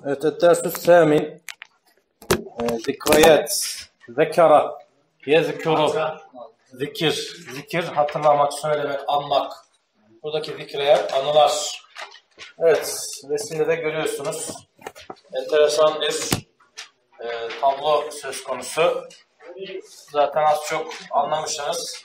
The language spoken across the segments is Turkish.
Evet, الدرس الثامن ذكريات ذكر يذكر zikir hatırlamak, söylemek, anmak. Buradaki zikriyat anılar. Evet, resimde de görüyorsunuz. Enteresan bir tablo söz konusu. Zaten az çok anlamışsınız.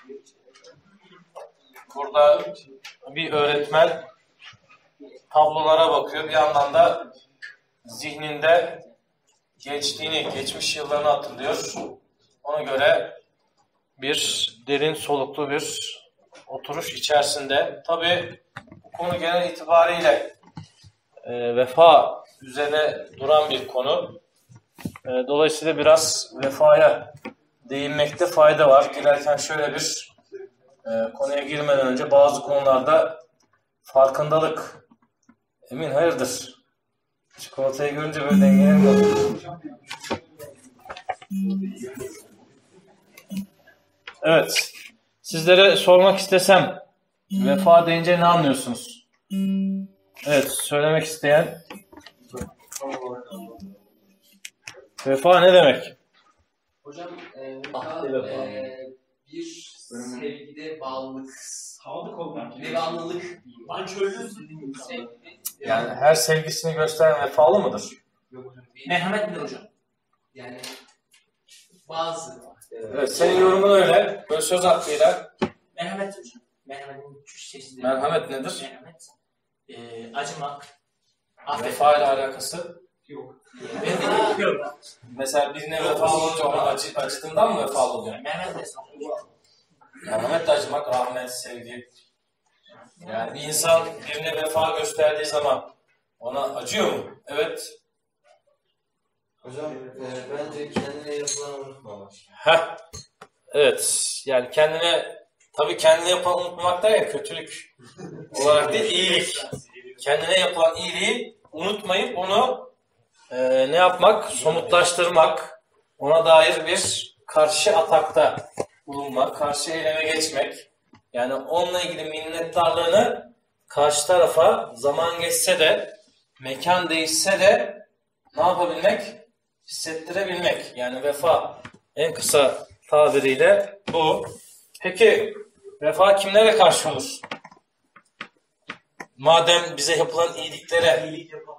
Burada bir öğretmen tablolara bakıyor. Bir yandan da zihninde gençliğini, geçmiş yıllarını hatırlıyor. Ona göre bir derin soluklu bir oturuş içerisinde. Tabii bu konu genel itibariyle vefa üzerine duran bir konu. Dolayısıyla biraz vefaya değinmekte fayda var. Girerken şöyle bir konuya girmeden önce bazı konularda farkındalık. Emin hayırdır? Çikolatayı görünce böyle dengelerim oldu. Evet. Sizlere sormak istesem vefa deyince ne anlıyorsunuz? Evet. Söylemek isteyen. Vefa ne demek? Hocam bir sevgide bağlılık. Sağlık olmak. Devamlılık. Nankörlük dediğim sevgi. Yani her sevgisini gösteren vefalı mıdır? Yok hocam. Merhamet midir hocam? Yani bazı. Evet, senin yorumun öyle. Böyle söz hakkıyla. Merhamet hocam. Merhametin üç çeşidi. Merhamet nedir? Merhamet. Acımak. Vefa ile alakası? Yok. Yok. Mesela birine vefalı olunca ona acıdığından mı vefalı oluyor? Merhamet de Merhamet de acımak, rahmet, sevgi. Yani bir insan birine vefa gösterdiği zaman ona acıyor mu? Evet. Hocam bence kendine yapılan unutmamak. Heh. Evet. Yani tabii kendine yapan unutmamak da ya kötülük olarak değil, iyilik. Kendine yapılan iyiliği unutmayıp onu ne yapmak? Somutlaştırmak. Ona dair bir karşı atakta bulunmak, karşı eyleme geçmek. Yani onunla ilgili minnettarlığını karşı tarafa zaman geçse de, mekan değişse de ne yapabilmek? Hissettirebilmek. Yani vefa en kısa tabiriyle bu. Peki vefa kimlere karşı olur? Madem bize yapılan iyiliklere,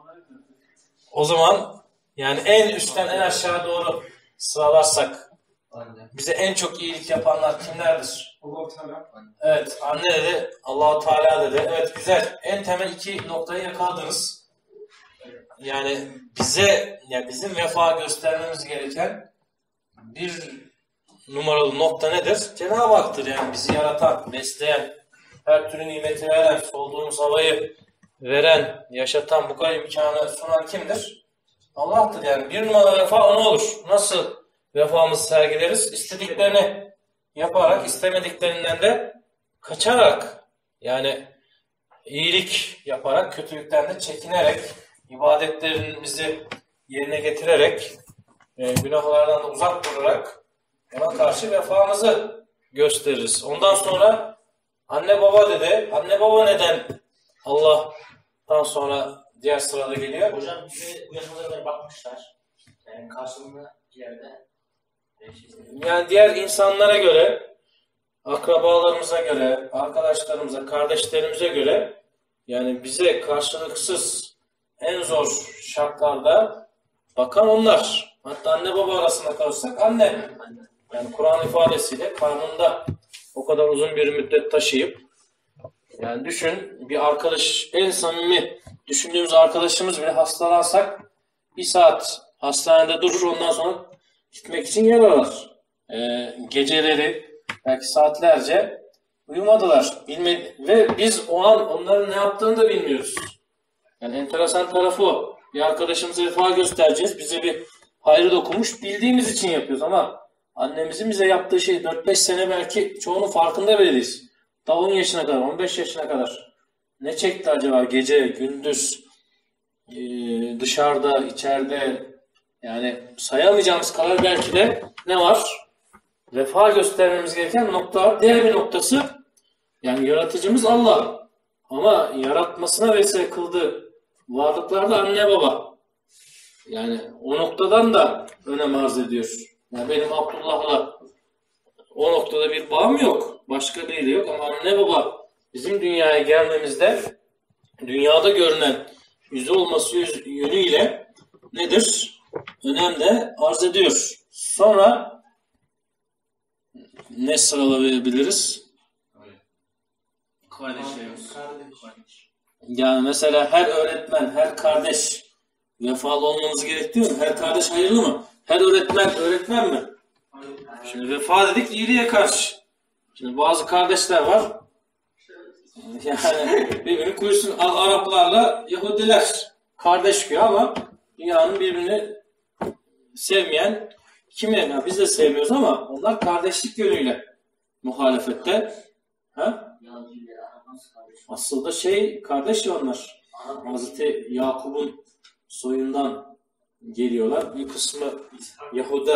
o zaman yani en üstten en aşağı doğru sıralarsak bize en çok iyilik yapanlar kimlerdir? Allah-u Teala. Evet, anne dedi, Allah-u Teala dedi. Evet, güzel. En temel iki noktayı yakaladınız. Yani bizim vefa göstermemiz gereken bir numaralı nokta nedir? Cenab-ı Hak'tır. Yani bizi yaratan, besleyen, her türlü nimeti veren, solduğumuz havayı veren, yaşatan, bu kadar imkanı sunan kimdir? Allah'tır. Yani bir numaralı vefa ona olur. Nasıl vefamızı sergileriz? İstediklerini yaparak, istemediklerinden de kaçarak, yani iyilik yaparak, kötülükten de çekinerek, ibadetlerimizi yerine getirerek, günahlardan da uzak durarak ona karşı vefamızı gösteririz. Ondan sonra anne baba dedi. Anne baba neden Allah'tan sonra diğer sırada geliyor? Hocam bize bu yaşamlara bakmışlar. Yani karşılığında yerde. Yani diğer insanlara göre, akrabalarımıza göre, arkadaşlarımıza, kardeşlerimize göre yani bize karşılıksız en zor şartlarda bakan onlar. Hatta anne baba arasında kalırsak anne. Yani Kur'an ifadesiyle karnında o kadar uzun bir müddet taşıyıp yani düşün bir arkadaş, en samimi düşündüğümüz arkadaşımız bile hastalansak bir saat hastanede durur, ondan sonra gitmek için yer arar. Geceleri belki saatlerce uyumadılar. Ve biz o an onların ne yaptığını da bilmiyoruz. Yani enteresan tarafı o. Bir arkadaşımıza vefa göstereceğiz. Bize bir hayrı dokunmuş. Bildiğimiz için yapıyoruz ama annemizin bize yaptığı şey 4-5 sene belki çoğunun farkında bile değiliz. Daha 10 yaşına kadar, 15 yaşına kadar ne çekti acaba gece, gündüz, dışarıda, içeride, yani sayamayacağımız kadar belki de ne var? Vefa göstermemiz gereken nokta var. Diğer bir noktası yani yaratıcımız Allah. Ama yaratmasına vesile kıldığı varlıklarda anne baba. Yani o noktadan da önem arz ediyor. Yani benim Abdullah'la o noktada bir bağım yok. Başka biriyle yok ama anne baba bizim dünyaya gelmemizde dünyada görünen yüzü olması yönüyle nedir? Önem de arz ediyor. Sonra ne sıralayabiliriz? Kardeş. Yani mesela her öğretmen, her kardeş vefalı olmamız gerekiyor mu? Her kardeş hayırlı mı? Her öğretmen mi? Şimdi vefa dedik iyiliğe karşı. Şimdi bazı kardeşler var. Yani birbirini kuyusun Araplarla Yahudiler kardeş güya ama dünyanın birbirini sevmeyen kimi? Yani biz de sevmiyoruz ama onlar kardeşlik yönüyle muhalefette. Ha? Aslında kardeş ya onlar. Hazreti Yakup'un soyundan geliyorlar. Bir kısmı Yahuda.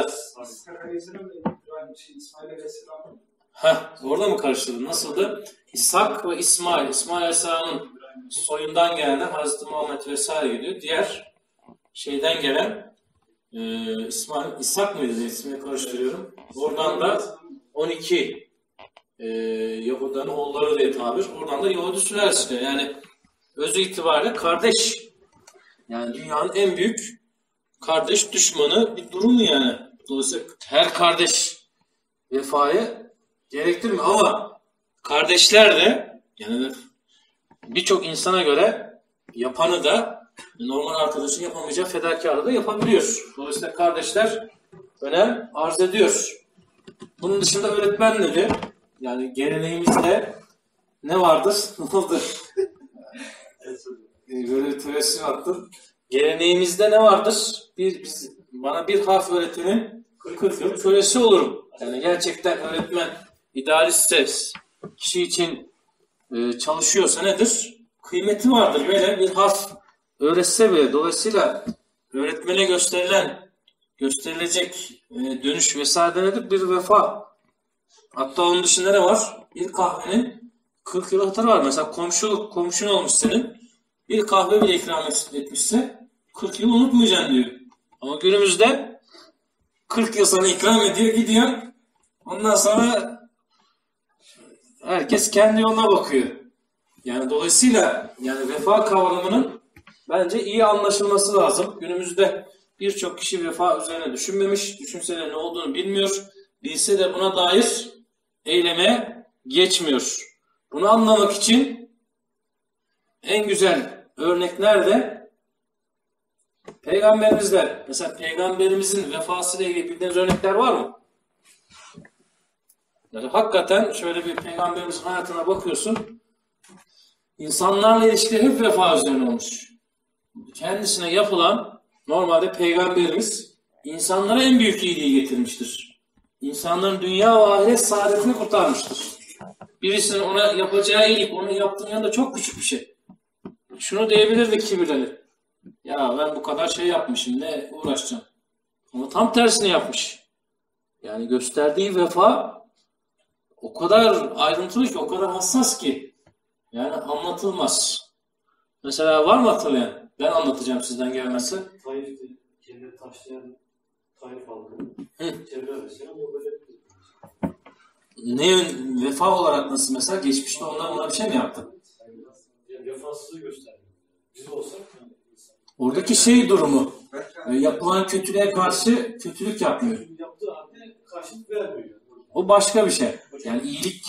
Orada mı karıştırdın? Nasıldı? İshak ve İsmail. İsmail Aleyhisselam'ın soyundan gelenler Hazreti Muhammed vesaire gidiyor. Diğer şeyden gelen İshak mıydı? İsmini karıştırıyorum. Oradan da 12 Yahuda'nın oğulları diye tabir. Oradan da Yahudi sülalesi diyor. Yani özü itibariyle kardeş. Yani dünyanın en büyük kardeş düşmanı bir durum yani. Dolayısıyla her kardeş vefayı gerektirmiyor ama kardeşler de yani birçok insana göre yapanı da normal arkadaşın yapamayacağı fedakarlığı da yapabiliyor. Dolayısıyla kardeşler önem arz ediyor. Bunun dışında öğretmen nedir? Yani geleneğimizde ne vardır? Ne oldu? Böyle bir tevessüm attım. Geleneğimizde ne vardır? Bana bir harf öğretenin 40 yıl kölesi olurum. Yani gerçekten öğretmen idealistse, kişi için çalışıyorsa nedir? Kıymeti vardır. Böyle bir harf öğretse bile. Dolayısıyla öğretmene gösterilecek dönüş vesaire nedir? Bir vefa. Hatta onun dışında ne var? Bir kahvenin 40 yıl hatırı var. Mesela komşun olmuş senin. Bir kahve bile ikram etmişse 40 yıl unutmayacaksın diyor. Ama günümüzde 40 yıl sana ikram ediyor, gidiyor. Ondan sonra herkes kendi yoluna bakıyor. Yani dolayısıyla yani vefa kavramının bence iyi anlaşılması lazım. Günümüzde birçok kişi vefa üzerine düşünmemiş. Düşünse de ne olduğunu bilmiyor. Bilse de buna dair eyleme geçmiyor. Bunu anlamak için en güzel örnekler de Peygamberimizle. Mesela Peygamberimizin vefasıyla ilgili bildiğiniz örnekler var mı? Yani hakikaten şöyle bir Peygamberimizin hayatına bakıyorsun. İnsanlarla ilişkileri hep vefa üzerine olmuş. Kendisine yapılan normalde Peygamberimiz insanlara en büyük iyiliği getirmiştir. İnsanların dünya ve ahiret saadetini kurtarmıştır. Birisinin ona yapacağı iyilik, onun yaptığının yanında çok küçük bir şey. Şunu diyebilirdi kibirlenip. Ya ben bu kadar şey yapmışım, ne uğraşacağım? Ama tam tersini yapmış. Yani gösterdiği vefa o kadar ayrıntılı ki, o kadar hassas ki. Yani anlatılmaz. Mesela var mı hatırlayan? Ben anlatacağım sizden gelmesi. Taif'te kendini taşlayan Taif halkı. Çevre mesela o böyle Ne vefa olarak nasıl mesela? Geçmişte onlar bir şey mi yaptı? yani vefasızlığı gösterdi. Biz olsak Oradaki durumu yapılan kötülüğe karşı kötülük yapmıyor. yaptığı halde karşılık vermiyor. O başka bir şey. Yani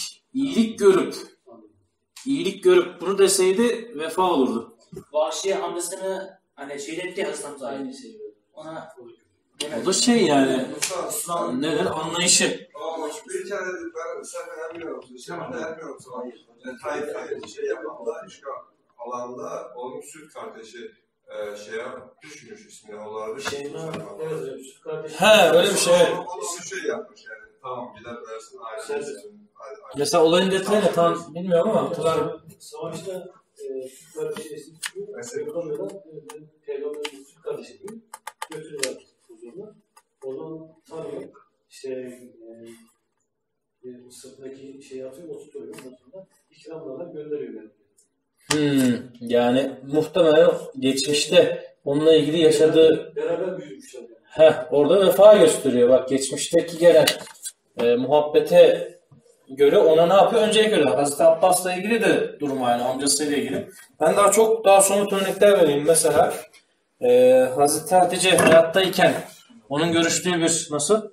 iyilik görüp bunu deseydi vefa olurdu. Vahşi amcasını hani şehit etti ya Hristiyan Aynı şey. ona O da yani neler anlayışı. Bir kere ben sen bilmiyorum. Sen de bilmiyorsun. Taif'e şey yapanlar işgal alanda onun süt kardeşi düşmüş ismini onlarda. Evet, süt kardeşi. Öyle bir şey. Onu şey yapmış yani. Tamam gider dersin ayrılsın. Mesela olayın detayını tam bilmiyorum ama hatırlarım. Savaşta süt kardeşi yapamıyorlar. Peygamberin süt kardeşi gibi götürüyorlar huzuruna. O zaman tanıyor. İşte sırtındaki şeyi atıyor, o tutuyor. Sonra ikramlarla gönderiyor. Yani muhtemelen geçmişte onunla ilgili yaşadığı Beraber büyümüşler yani. orada vefa gösteriyor. Bak geçmişteki gelen muhabbete göre ona ne yapıyor? Önceye göre. Hazreti Abbas'la ilgili de durum yani amcasıyla ilgili. Ben daha somut örnekler vereyim. Mesela Hazreti Hatice hayattayken onun görüştüğü bir nasıl?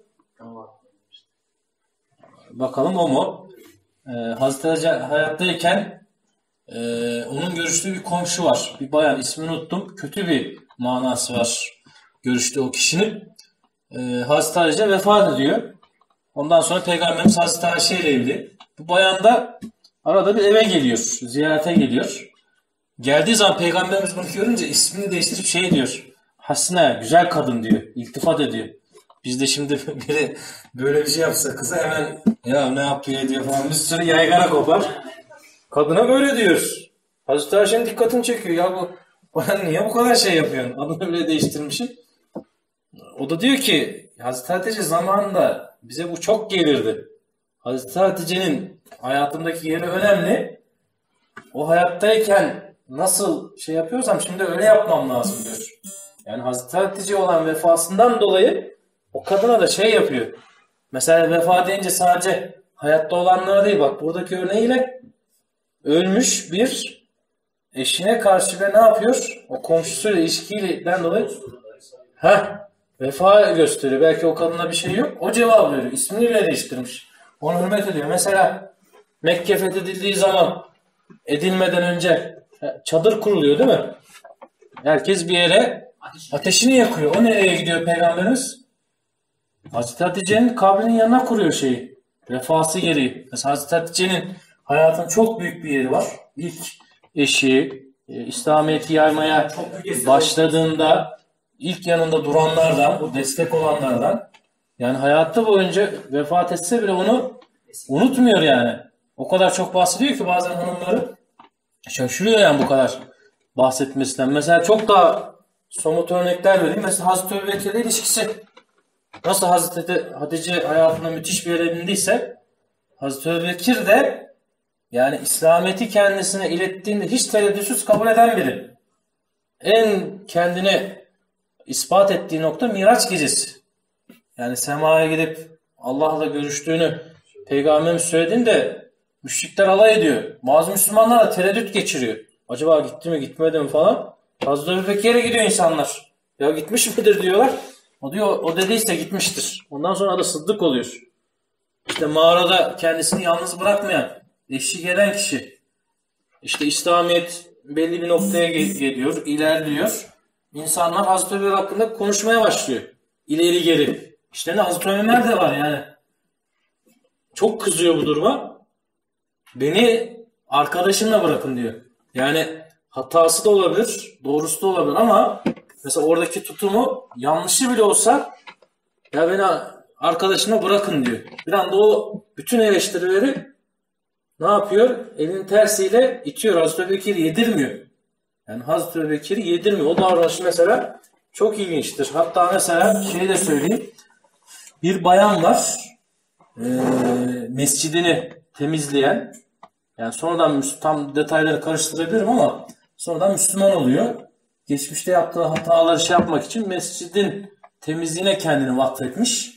Bakalım o mu? Hazreti Hatice hayattayken onun görüştüğü bir komşu var. Bir bayan, ismini unuttum. Kötü bir manası var görüştüğü o kişinin. Hazreti Hatice vefat ediyor. Ondan sonra Peygamberimiz Hazreti Ayşe ile evli. Bu bayan da arada bir eve geliyor. Ziyarete geliyor. Geldiği zaman Peygamberimiz bunu görünce ismini değiştirip şey diyor. Hasne, güzel kadın diyor. İltifat ediyor. Biz de şimdi biri böyle bir şey yapsa kıza hemen ya ne yapıyor diyor falan bir sürü yaygara kopar. Kadına böyle diyor. Hazreti Ayşe'nin dikkatini çekiyor. Ya bu bayan niye bu kadar şey yapıyorsun? Adını bile değiştirmişsin. O da diyor ki Hazreti Hatice zamanında bize bu çok gelirdi. Hazreti Hatice'nin hayatımdaki yeri önemli. O hayattayken nasıl şey yapıyorsam şimdi öyle yapmam lazım diyor. Yani Hazreti Hatice olan vefasından dolayı o kadına da şey yapıyor. Mesela vefa deyince sadece hayatta olanlara değil, bak buradaki örneğiyle ölmüş bir eşine karşı ve ne yapıyor? O komşusuyla ilişkiden dolayı vefa gösteriyor. Belki o kadına bir şey yok. O cevap veriyor. İsmini bile değiştirmiş. Onu hürmet ediyor. Mesela Mekke fethedildiği zaman edilmeden önce çadır kuruluyor değil mi? Herkes bir yere ateşini yakıyor. O nereye gidiyor Peygamberimiz? Hazreti Hatice'nin kabrinin yanına kuruyor şeyi. Vefası gereği. Mesela Hazreti Hatice'nin hayatının çok büyük bir yeri var. İlk eşi İslamiyet'i yaymaya başladığında ilk yanında duranlardan, destek olanlardan. Yani hayatta boyunca vefat etse bile onu unutmuyor yani. O kadar çok bahsediyor ki bazen hanımları şaşırıyor yani bu kadar bahsetmesinden. Mesela çok daha somut örnekler vereyim. Mesela Hazreti Ebubekir'le ilişkisi. Nasıl Hazreti Hatice hayatında müthiş bir yer edindiyse Hazreti Ebubekir de yani İslamiyet'i kendisine ilettiğinde hiç tereddütsüz kabul eden biri. En kendine ispat ettiği nokta Miraç gecesi. Yani semaya gidip Allah'la görüştüğünü Peygamberimiz söylediğinde müşrikler alay ediyor. Bazı Müslümanlar da tereddüt geçiriyor. Acaba gitti mi gitmedi mi falan. Hazreti Ebubekir'e gidiyor insanlar. Ya gitmiş midir diyorlar. O diyor o dediyse gitmiştir. Ondan sonra adı Sıddık oluyor. İşte mağarada kendisini yalnız bırakmayan, eşlik eden kişi. İşte İslamiyet belli bir noktaya geliyor, ilerliyor. İnsanlar Hazreti Ömer hakkında konuşmaya başlıyor. İleri geri. İşte ne Hazreti Ömer de var yani. Çok kızıyor bu duruma. Beni arkadaşımla bırakın diyor. Yani hatası da olabilir, doğrusu da olabilir ama mesela oradaki tutumu yanlışı bile olsa ya beni arkadaşına bırakın diyor. Bir anda o bütün eleştirileri ne yapıyor? Elinin tersiyle itiyor. Hazreti Ebubekir'i yedirmiyor. Yani Hazreti Ebubekir'i yedirmiyor. O davranış mesela çok ilginçtir. Hatta mesela şeyi de söyleyeyim. Bir bayan var. Mescidini temizleyen. Yani sonradan tam detayları karıştırabilirim ama sonradan Müslüman oluyor. Geçmişte yaptığı hataları şey yapmak için mescidin temizliğine kendini vakfetmiş.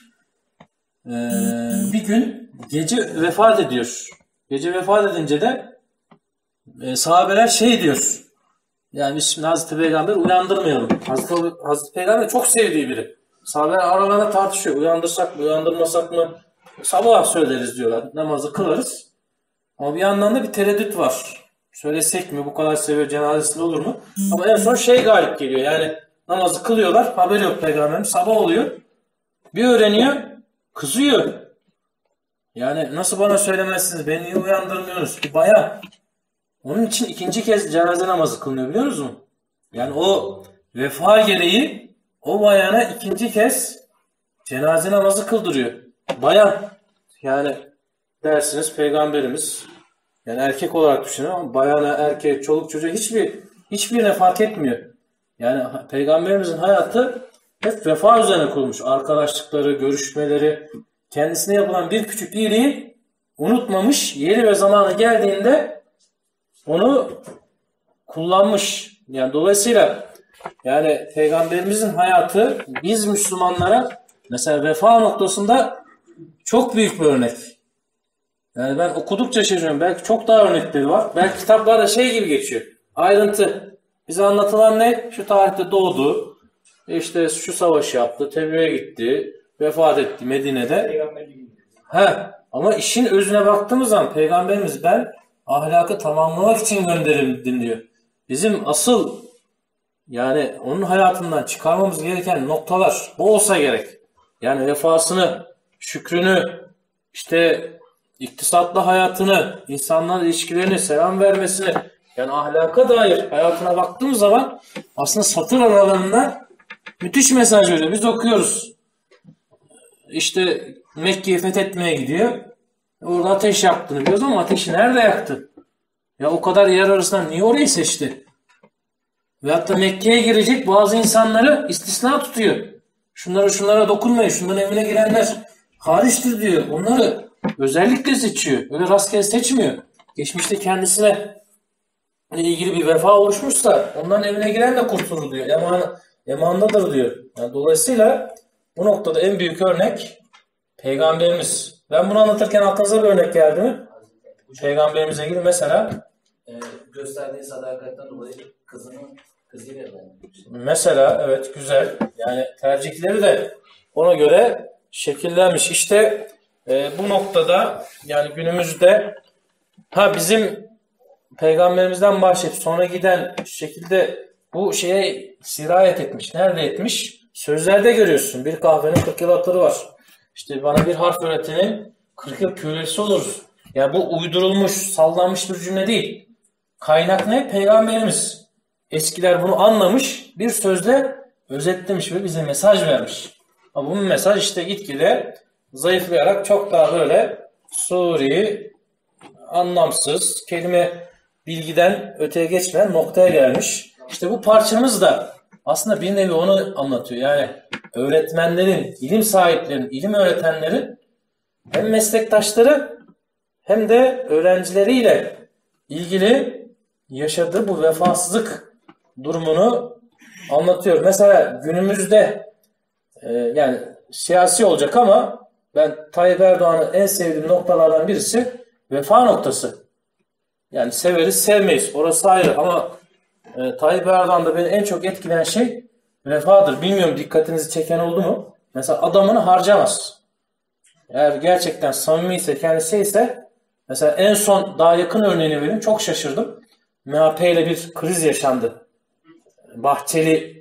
Bir gün gece vefat ediyor. Gece vefat edince de sahabeler şey diyor. Yani biz şimdi Hazreti Peygamber uyandırmayalım. Hazreti Peygamber çok sevdiği biri. Sahabeler aralarında tartışıyor. Uyandırsak mı, uyandırmasak mı? Sabah söyleriz diyorlar. Namazı kılarız. Ama bir yandan da bir tereddüt var. Söylesek mi, bu kadar seviyor, cenazesinde olur mu? Ama en son şey galip geliyor. Yani namazı kılıyorlar. Haberi yok Peygamberin. Sabah oluyor. Bir öğreniyor. Kızıyor. Yani nasıl bana söylemezsiniz? Beni niye uyandırmıyorsunuz? Bir bayağı. Onun için ikinci kez cenaze namazı kılınıyor biliyor musunuz? Yani o vefa gereği o bayana ikinci kez cenaze namazı kıldırıyor. Bayan. Yani dersiniz Peygamberimiz yani erkek olarak düşünün ama bayana, erkeğe, çoluk çocuğa hiçbirine fark etmiyor. Yani Peygamberimizin hayatı hep vefa üzerine kurulmuş. Arkadaşlıkları, görüşmeleri, kendisine yapılan bir küçük iyiliği unutmamış, yeri ve zamanı geldiğinde onu kullanmış. Yani dolayısıyla Yani Peygamberimizin hayatı biz Müslümanlara mesela vefa noktasında çok büyük bir örnek. Yani ben okudukça şaşırıyorum. Belki çok daha örnekleri var. Belki kitaplarda şey gibi geçiyor. Ayrıntı. Bize anlatılan ne? Şu tarihte doğdu. İşte şu savaşı yaptı. Tebük'e gitti. Vefat etti Medine'de. Ama işin özüne baktığımız zaman Peygamberimiz ben ahlakı tamamlamak için gönderildim diyor. Bizim asıl yani onun hayatından çıkarmamız gereken noktalar bu olsa gerek. Yani vefasını, şükrünü, işte iktisatlı hayatını, insanlarla ilişkilerini, selam vermesini, yani ahlaka dair hayatına baktığımız zaman aslında satır aralarında müthiş mesaj veriyor. Biz okuyoruz. İşte Mekke'yi fethetmeye gidiyor. Orada ateş yaktığını biliyoruz ama ateşi nerede yaktı? Ya o kadar yer arasından niye orayı seçti? Veyahut da Mekke'ye girecek bazı insanları istisna tutuyor. Şunlara dokunmayın, şunların evine girenler hariçtir diyor. Onları özellikle seçiyor. Öyle rastgele seçmiyor. Geçmişte kendisine ilgili bir vefa oluşmuşsa onların evine giren de kurtulur diyor. Emandadır diyor. Yani dolayısıyla bu noktada en büyük örnek Peygamberimiz. Ben bunu anlatırken aklınıza bir örnek geldi mi? Peygamberimize ilgili mesela Gösterdiği sadakatten dolayı kızıyla evlenmiş. mesela evet güzel. Yani tercihleri de ona göre şekillenmiş. İşte bu noktada yani günümüzde bizim Peygamberimizden başlayıp sonra giden şekilde bu şeye sirayet etmiş. Nerede etmiş? Sözlerde görüyorsun. Bir kahvenin 40 yıl hatırı var. İşte bana bir harf öğretenin 40 yıl kölesi oluruz. Yani bu uydurulmuş, sallanmış bir cümle değil. Kaynak ne? Peygamberimiz. Eskiler bunu anlamış, bir sözle özetlemiş ve bize mesaj vermiş. Ama bu mesaj işte gitgide zayıflayarak çok daha böyle suri, anlamsız, kelime bilgiden öteye geçmeyen noktaya gelmiş. İşte bu parçamız da aslında bir nevi onu anlatıyor. Yani öğretmenlerin, ilim sahiplerinin, ilim öğretenlerin hem meslektaşları hem de öğrencileriyle ilgili yaşadığı bu vefasızlık durumunu anlatıyor. Mesela günümüzde yani siyasi olacak ama ben Tayyip Erdoğan'ın en sevdiğim noktalardan birisi vefa noktası. Yani severiz sevmeyiz orası ayrı ama Tayyip Erdoğan'da beni en çok etkileyen şey vefadır. Bilmiyorum dikkatinizi çeken oldu mu? Mesela adamını harcamaz. Eğer gerçekten samimiyse kendisi ise mesela en son daha yakın örneğini vereyim. Çok şaşırdım. MHP ile bir kriz yaşandı. Bahçeli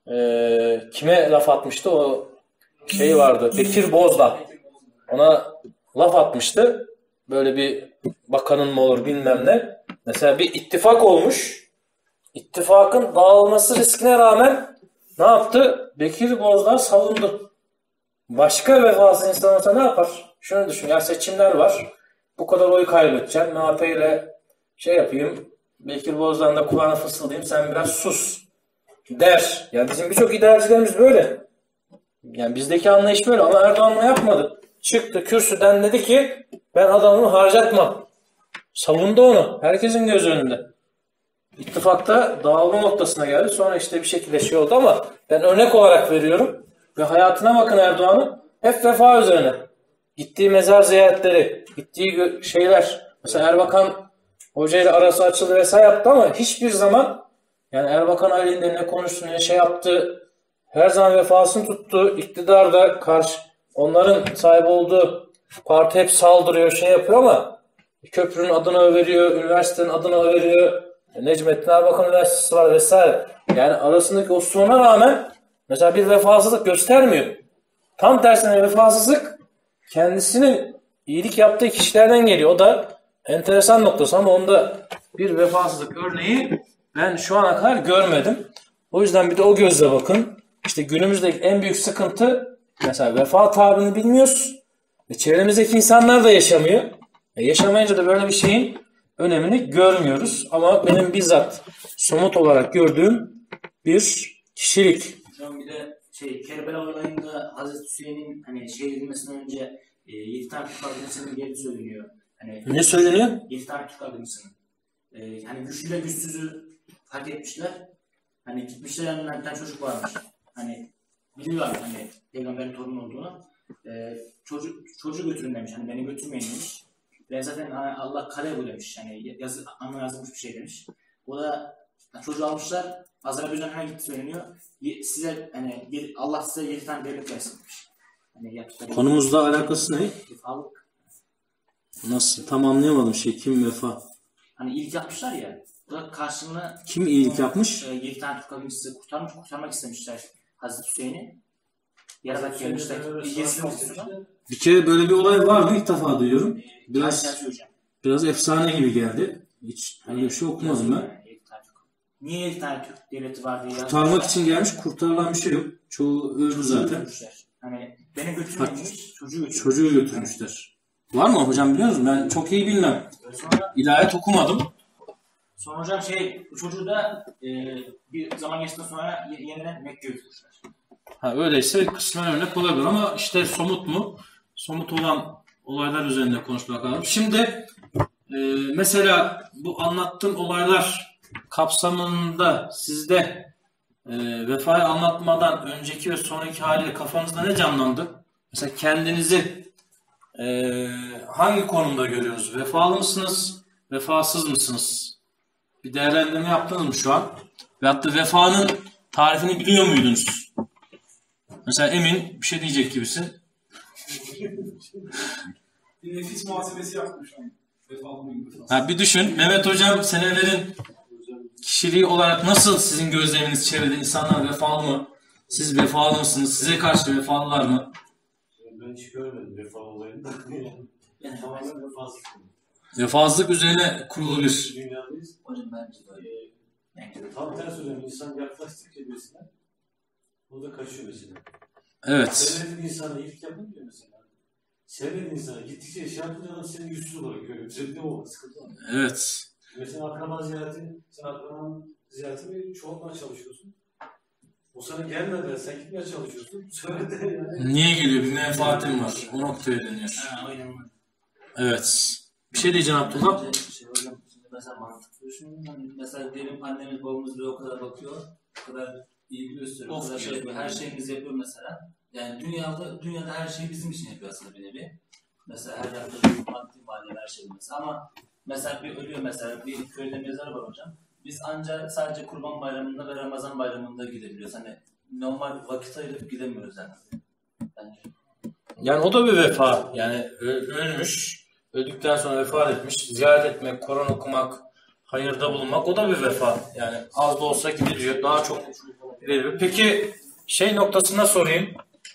kime laf atmıştı? O şey vardı. Bekir Bozdağ. Ona laf atmıştı. Böyle bir bakanın mı olur bilmem ne. Mesela bir ittifak olmuş. İttifakın dağılması riskine rağmen ne yaptı? Bekir Bozdağ savundu. Başka vefasız insan olsa ne yapar? Şunu düşün. Ya seçimler var. Bu kadar oy kaybedeceğim. MHP ile şey yapayım. Bekir Bozdağ'ın da kulağına fısıldayayım. Sen biraz sus. Der. Yani bizim birçok idarecilerimiz böyle. Yani bizdeki anlayış böyle ama Erdoğan bunu yapmadı. Çıktı kürsüden dedi ki ben adamımı harcatmam. Savundu onu. Herkesin göz önünde. İttifakta dağılma noktasına geldi. Sonra işte bir şekilde şey oldu ama ben örnek olarak veriyorum. Ve hayatına bakın Erdoğan'ın hep vefa üzerine. Gittiği mezar ziyaretleri, gittiği şeyler. Mesela Erbakan Hoca ile arası açıldı vesaire yaptı ama hiçbir zaman yani Erbakan aleyhinde ne konuştu ne şey yaptı. Her zaman vefasını tuttu. İktidarda karşı onların sahip olduğu parti hep saldırıyor şey yapıyor ama köprünün adını veriyor, üniversitenin adını veriyor. Necmettin Erbakan Üniversitesi var vesaire. Yani arasındaki o soruna rağmen mesela bir vefasızlık göstermiyor. Tam tersine vefasızlık kendisinin iyilik yaptığı kişilerden geliyor. O da enteresan noktası ama onda bir vefasızlık örneği ben şu ana kadar görmedim. O yüzden bir de o gözle bakın. İşte günümüzdeki en büyük sıkıntı mesela vefa tabirini bilmiyoruz. Çevremizdeki insanlar da yaşamıyor. Yaşamayınca da böyle bir şeyin önemini görmüyoruz. Ama benim bizzat somut olarak gördüğüm bir kişilik. Hocam bir de Kerbela olayında Hazreti Hüseyin'in hani şehit edilmesinden önce 7 tane Türk kadınısının geldiği söyleniyor. Hani, Ne söyleniyor? 7 tane Türk kadınısının. Hani güçlüyle güçsüzü fark etmişler. Hani gitmişler yanına bir tane çocuk varmış. Hani biliyorlar hani peygamberin torunu olduğunu. Çocuğu götürün demiş. Hani beni götürmeyin demiş. Ve zaten Allah kale bu demiş. Yani anla yazılmış bir şey demiş. O da çocuğu almışlar. Azerbaycan'a gitti söyleniyor. Size hani Allah size 7 tane devlet versin demiş. Hani yaptıkları. Konumuzla alakası ne? Vefalık. Nasıl? Tam anlayamadım kim vefa. Hani iyilik yapmışlar ya. Bu da karşılığında Kim iyilik yapmış? 7 tane Türk kabincisi kurtarmak istemişler Hazreti Hüseyin'i. Yararak gelmişler. Bir kere böyle bir olay var mı? İlk defa duyuyorum. Biraz Biraz efsane gibi geldi. Hiç öyle bir şey okumadım ben. Niye 7 tane Türk devleti var diye Kurtarmak için gelmiş, kurtarılan bir şey yok. Çoğu öldü zaten. Hani beni götürmemiş, Çocuğu götürmüşler. Var mı hocam, biliyor musun? Ben çok iyi bilmem. Sonra İlahiyat okumadım. hocam bu çocuğu da bir zaman geçtikten sonra yeniden Mekke'ye götürmüşler. Öyleyse kısmen örnek olabilir ama işte somut mu? Somut olan olaylar üzerinde konuşmak lazım. Şimdi mesela bu anlattığım olaylar kapsamında sizde vefayı anlatmadan önceki ve sonraki haliyle kafanızda ne canlandı? Mesela kendinizi hangi konumda görüyorsunuz? Vefalı mısınız? Vefasız mısınız? Bir değerlendirme yaptınız mı şu an? Veyahut da vefanın tarifini biliyor muydunuz? Mesela Emin bir şey diyecek gibisin. Bir nefis muhasebesi yapmış. Vefalı mıyım? Bir düşün. Mehmet Hocam senelerin kişiliği olarak nasıl sizin gözleminiz çevrede? İnsanlar vefalı mı? Siz vefalı mısınız? Size karşı vefalılar mı? Ben hiç görmedim vefa olayını da. Tamamen vefasızlık. Vefasızlık üzerine kurulu bir. Dünyadayız. Hocam bence böyle. Tam tersi hocam. İnsan yaklaştıkça birisine o da kaçıyor mesela. Evet. Sevmediğin insana iyilik yapamıyor mesela. Sevmediğin insana gittikçe şey yapınca adam seni yüzsüz olarak görüyor. Sebebi o sıkıntı var. Evet. Mesela akraba ziyareti, sen akrabanın ziyaretini çoğaltmaya çalışıyorsun. O sana gelmeden sen gitmeye çalışıyorsun. Sonra da yani. Niye geliyor? Bir menfaatim var. O noktaya dönüyor. Aynen. Evet. Bir şey diyeceğim Abdullah. Hocam şimdi mesela mantıklı düşünün. Hani mesela diyelim annemiz babamız bile o kadar bakıyor. O kadar ilgi gösteriyor. O kadar şey yapıyor. Her şeyimizi yapıyor mesela. Yani dünyada her şeyi bizim için yapıyor aslında bir nevi. Mesela her yaptığı maddi manevi her şey mesela. Ama mesela bir ölüyor mesela. Bir köyde mezarı var hocam. Biz ancak sadece Kurban Bayramı'nda ve Ramazan Bayramı'nda gidebiliyoruz. Hani normal vakit ayırıp gidemiyoruz yani. Bence. Yani o da bir vefa. Yani ölmüş, öldükten sonra vefat etmiş, ziyaret etmek, Kur'an okumak, hayırda bulunmak, o da bir vefa. Yani az da olsa gidiliyor, daha çok gidiliyor. Peki noktasında sorayım.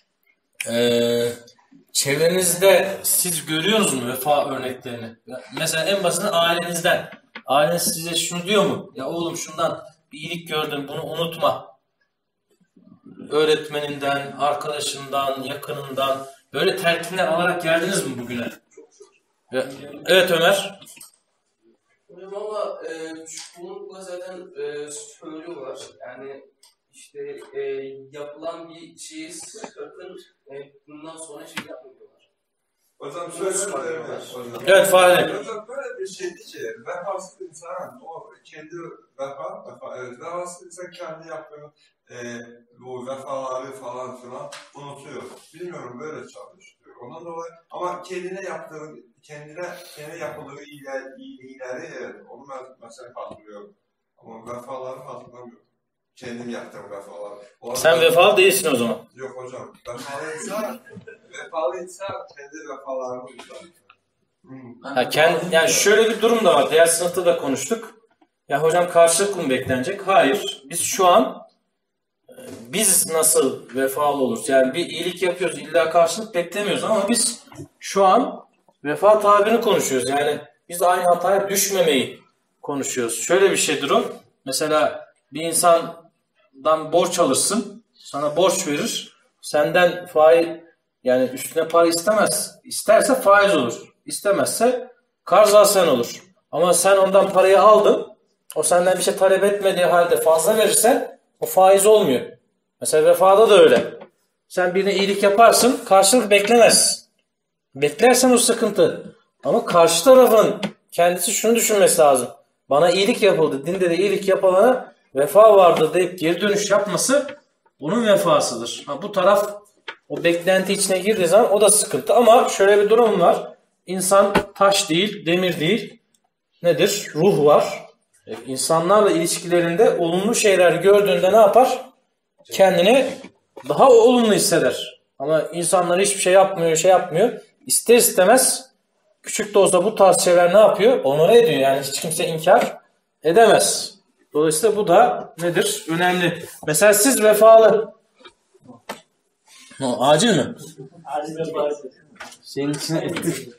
Çevrenizde siz görüyorsunuz mu vefa örneklerini? Mesela en basitinden ailenizden. Aileniz size şunu diyor mu? Ya oğlum şundan bir iyilik gördüm, bunu unutma. Öğretmeninden, arkadaşından, yakınından böyle telkinler alarak geldiniz mi bugüne? Evet Ömer. Hocam valla bununla zaten söylüyorlar. Yani işte yapılan bir şeyi sakın bundan sonra şey yapmıyorlar. Hocam söylüyorum. Evet Fahri. Hocam böyle bir şeydi ki vefasız insan o kendi vefasız insan kendi yaptığı bu vefaları falan filan unutuyor. Bilmiyorum böyle çalışıyor. Ondan dolayı ama kendine yapıldığı iyilikleri evet onu ben mesela hatırlıyorum. Ama vefaları hatırlamıyorum. Kendim yaptığım vefaları. Sen vefalı değilsin o zaman. Yok hocam. Vefalı insan kendi vefalarını unutur. Yani şöyle bir durum da var. Diğer sınıfta da konuştuk. Ya hocam karşılık mı beklenecek? Hayır. Biz şu an biz nasıl vefalı oluruz? Yani bir iyilik yapıyoruz. İlla karşılık beklemiyoruz ama biz şu an vefa tabirini konuşuyoruz. Yani biz aynı hataya düşmemeyi konuşuyoruz. Şöyle bir şeydir o. Mesela bir insandan borç alırsın. Sana borç verir. Senden faiz yani üstüne para istemez. İsterse faiz olur. İstemezse karz alsan olur. Ama sen ondan parayı aldın. O senden bir şey talep etmediği halde fazla verirsen o faiz olmuyor. Mesela vefada da öyle. Sen birine iyilik yaparsın, karşılık beklemez. Beklersen o sıkıntı. Ama karşı tarafın kendisi şunu düşünmesi lazım. Bana iyilik yapıldı. Dinde de iyilik yapılana vefa vardır deyip geri dönüş yapması onun vefasıdır. Ha, bu taraf o beklenti içine girdiği zaman o da sıkıntı. Ama şöyle bir durum var. İnsan taş değil, demir değil. Nedir? Ruh var. İnsanlarla ilişkilerinde olumlu şeyler gördüğünde ne yapar? Kendini daha olumlu hisseder. Ama insanlar hiçbir şey yapmıyor. İster istemez küçük de olsa bu tarz şeyler ne yapıyor? Onore ediyor. Yani hiç kimse inkar edemez. Dolayısıyla bu da nedir? Önemli. Mesela siz vefalı. Acil mi? Senin içine etti.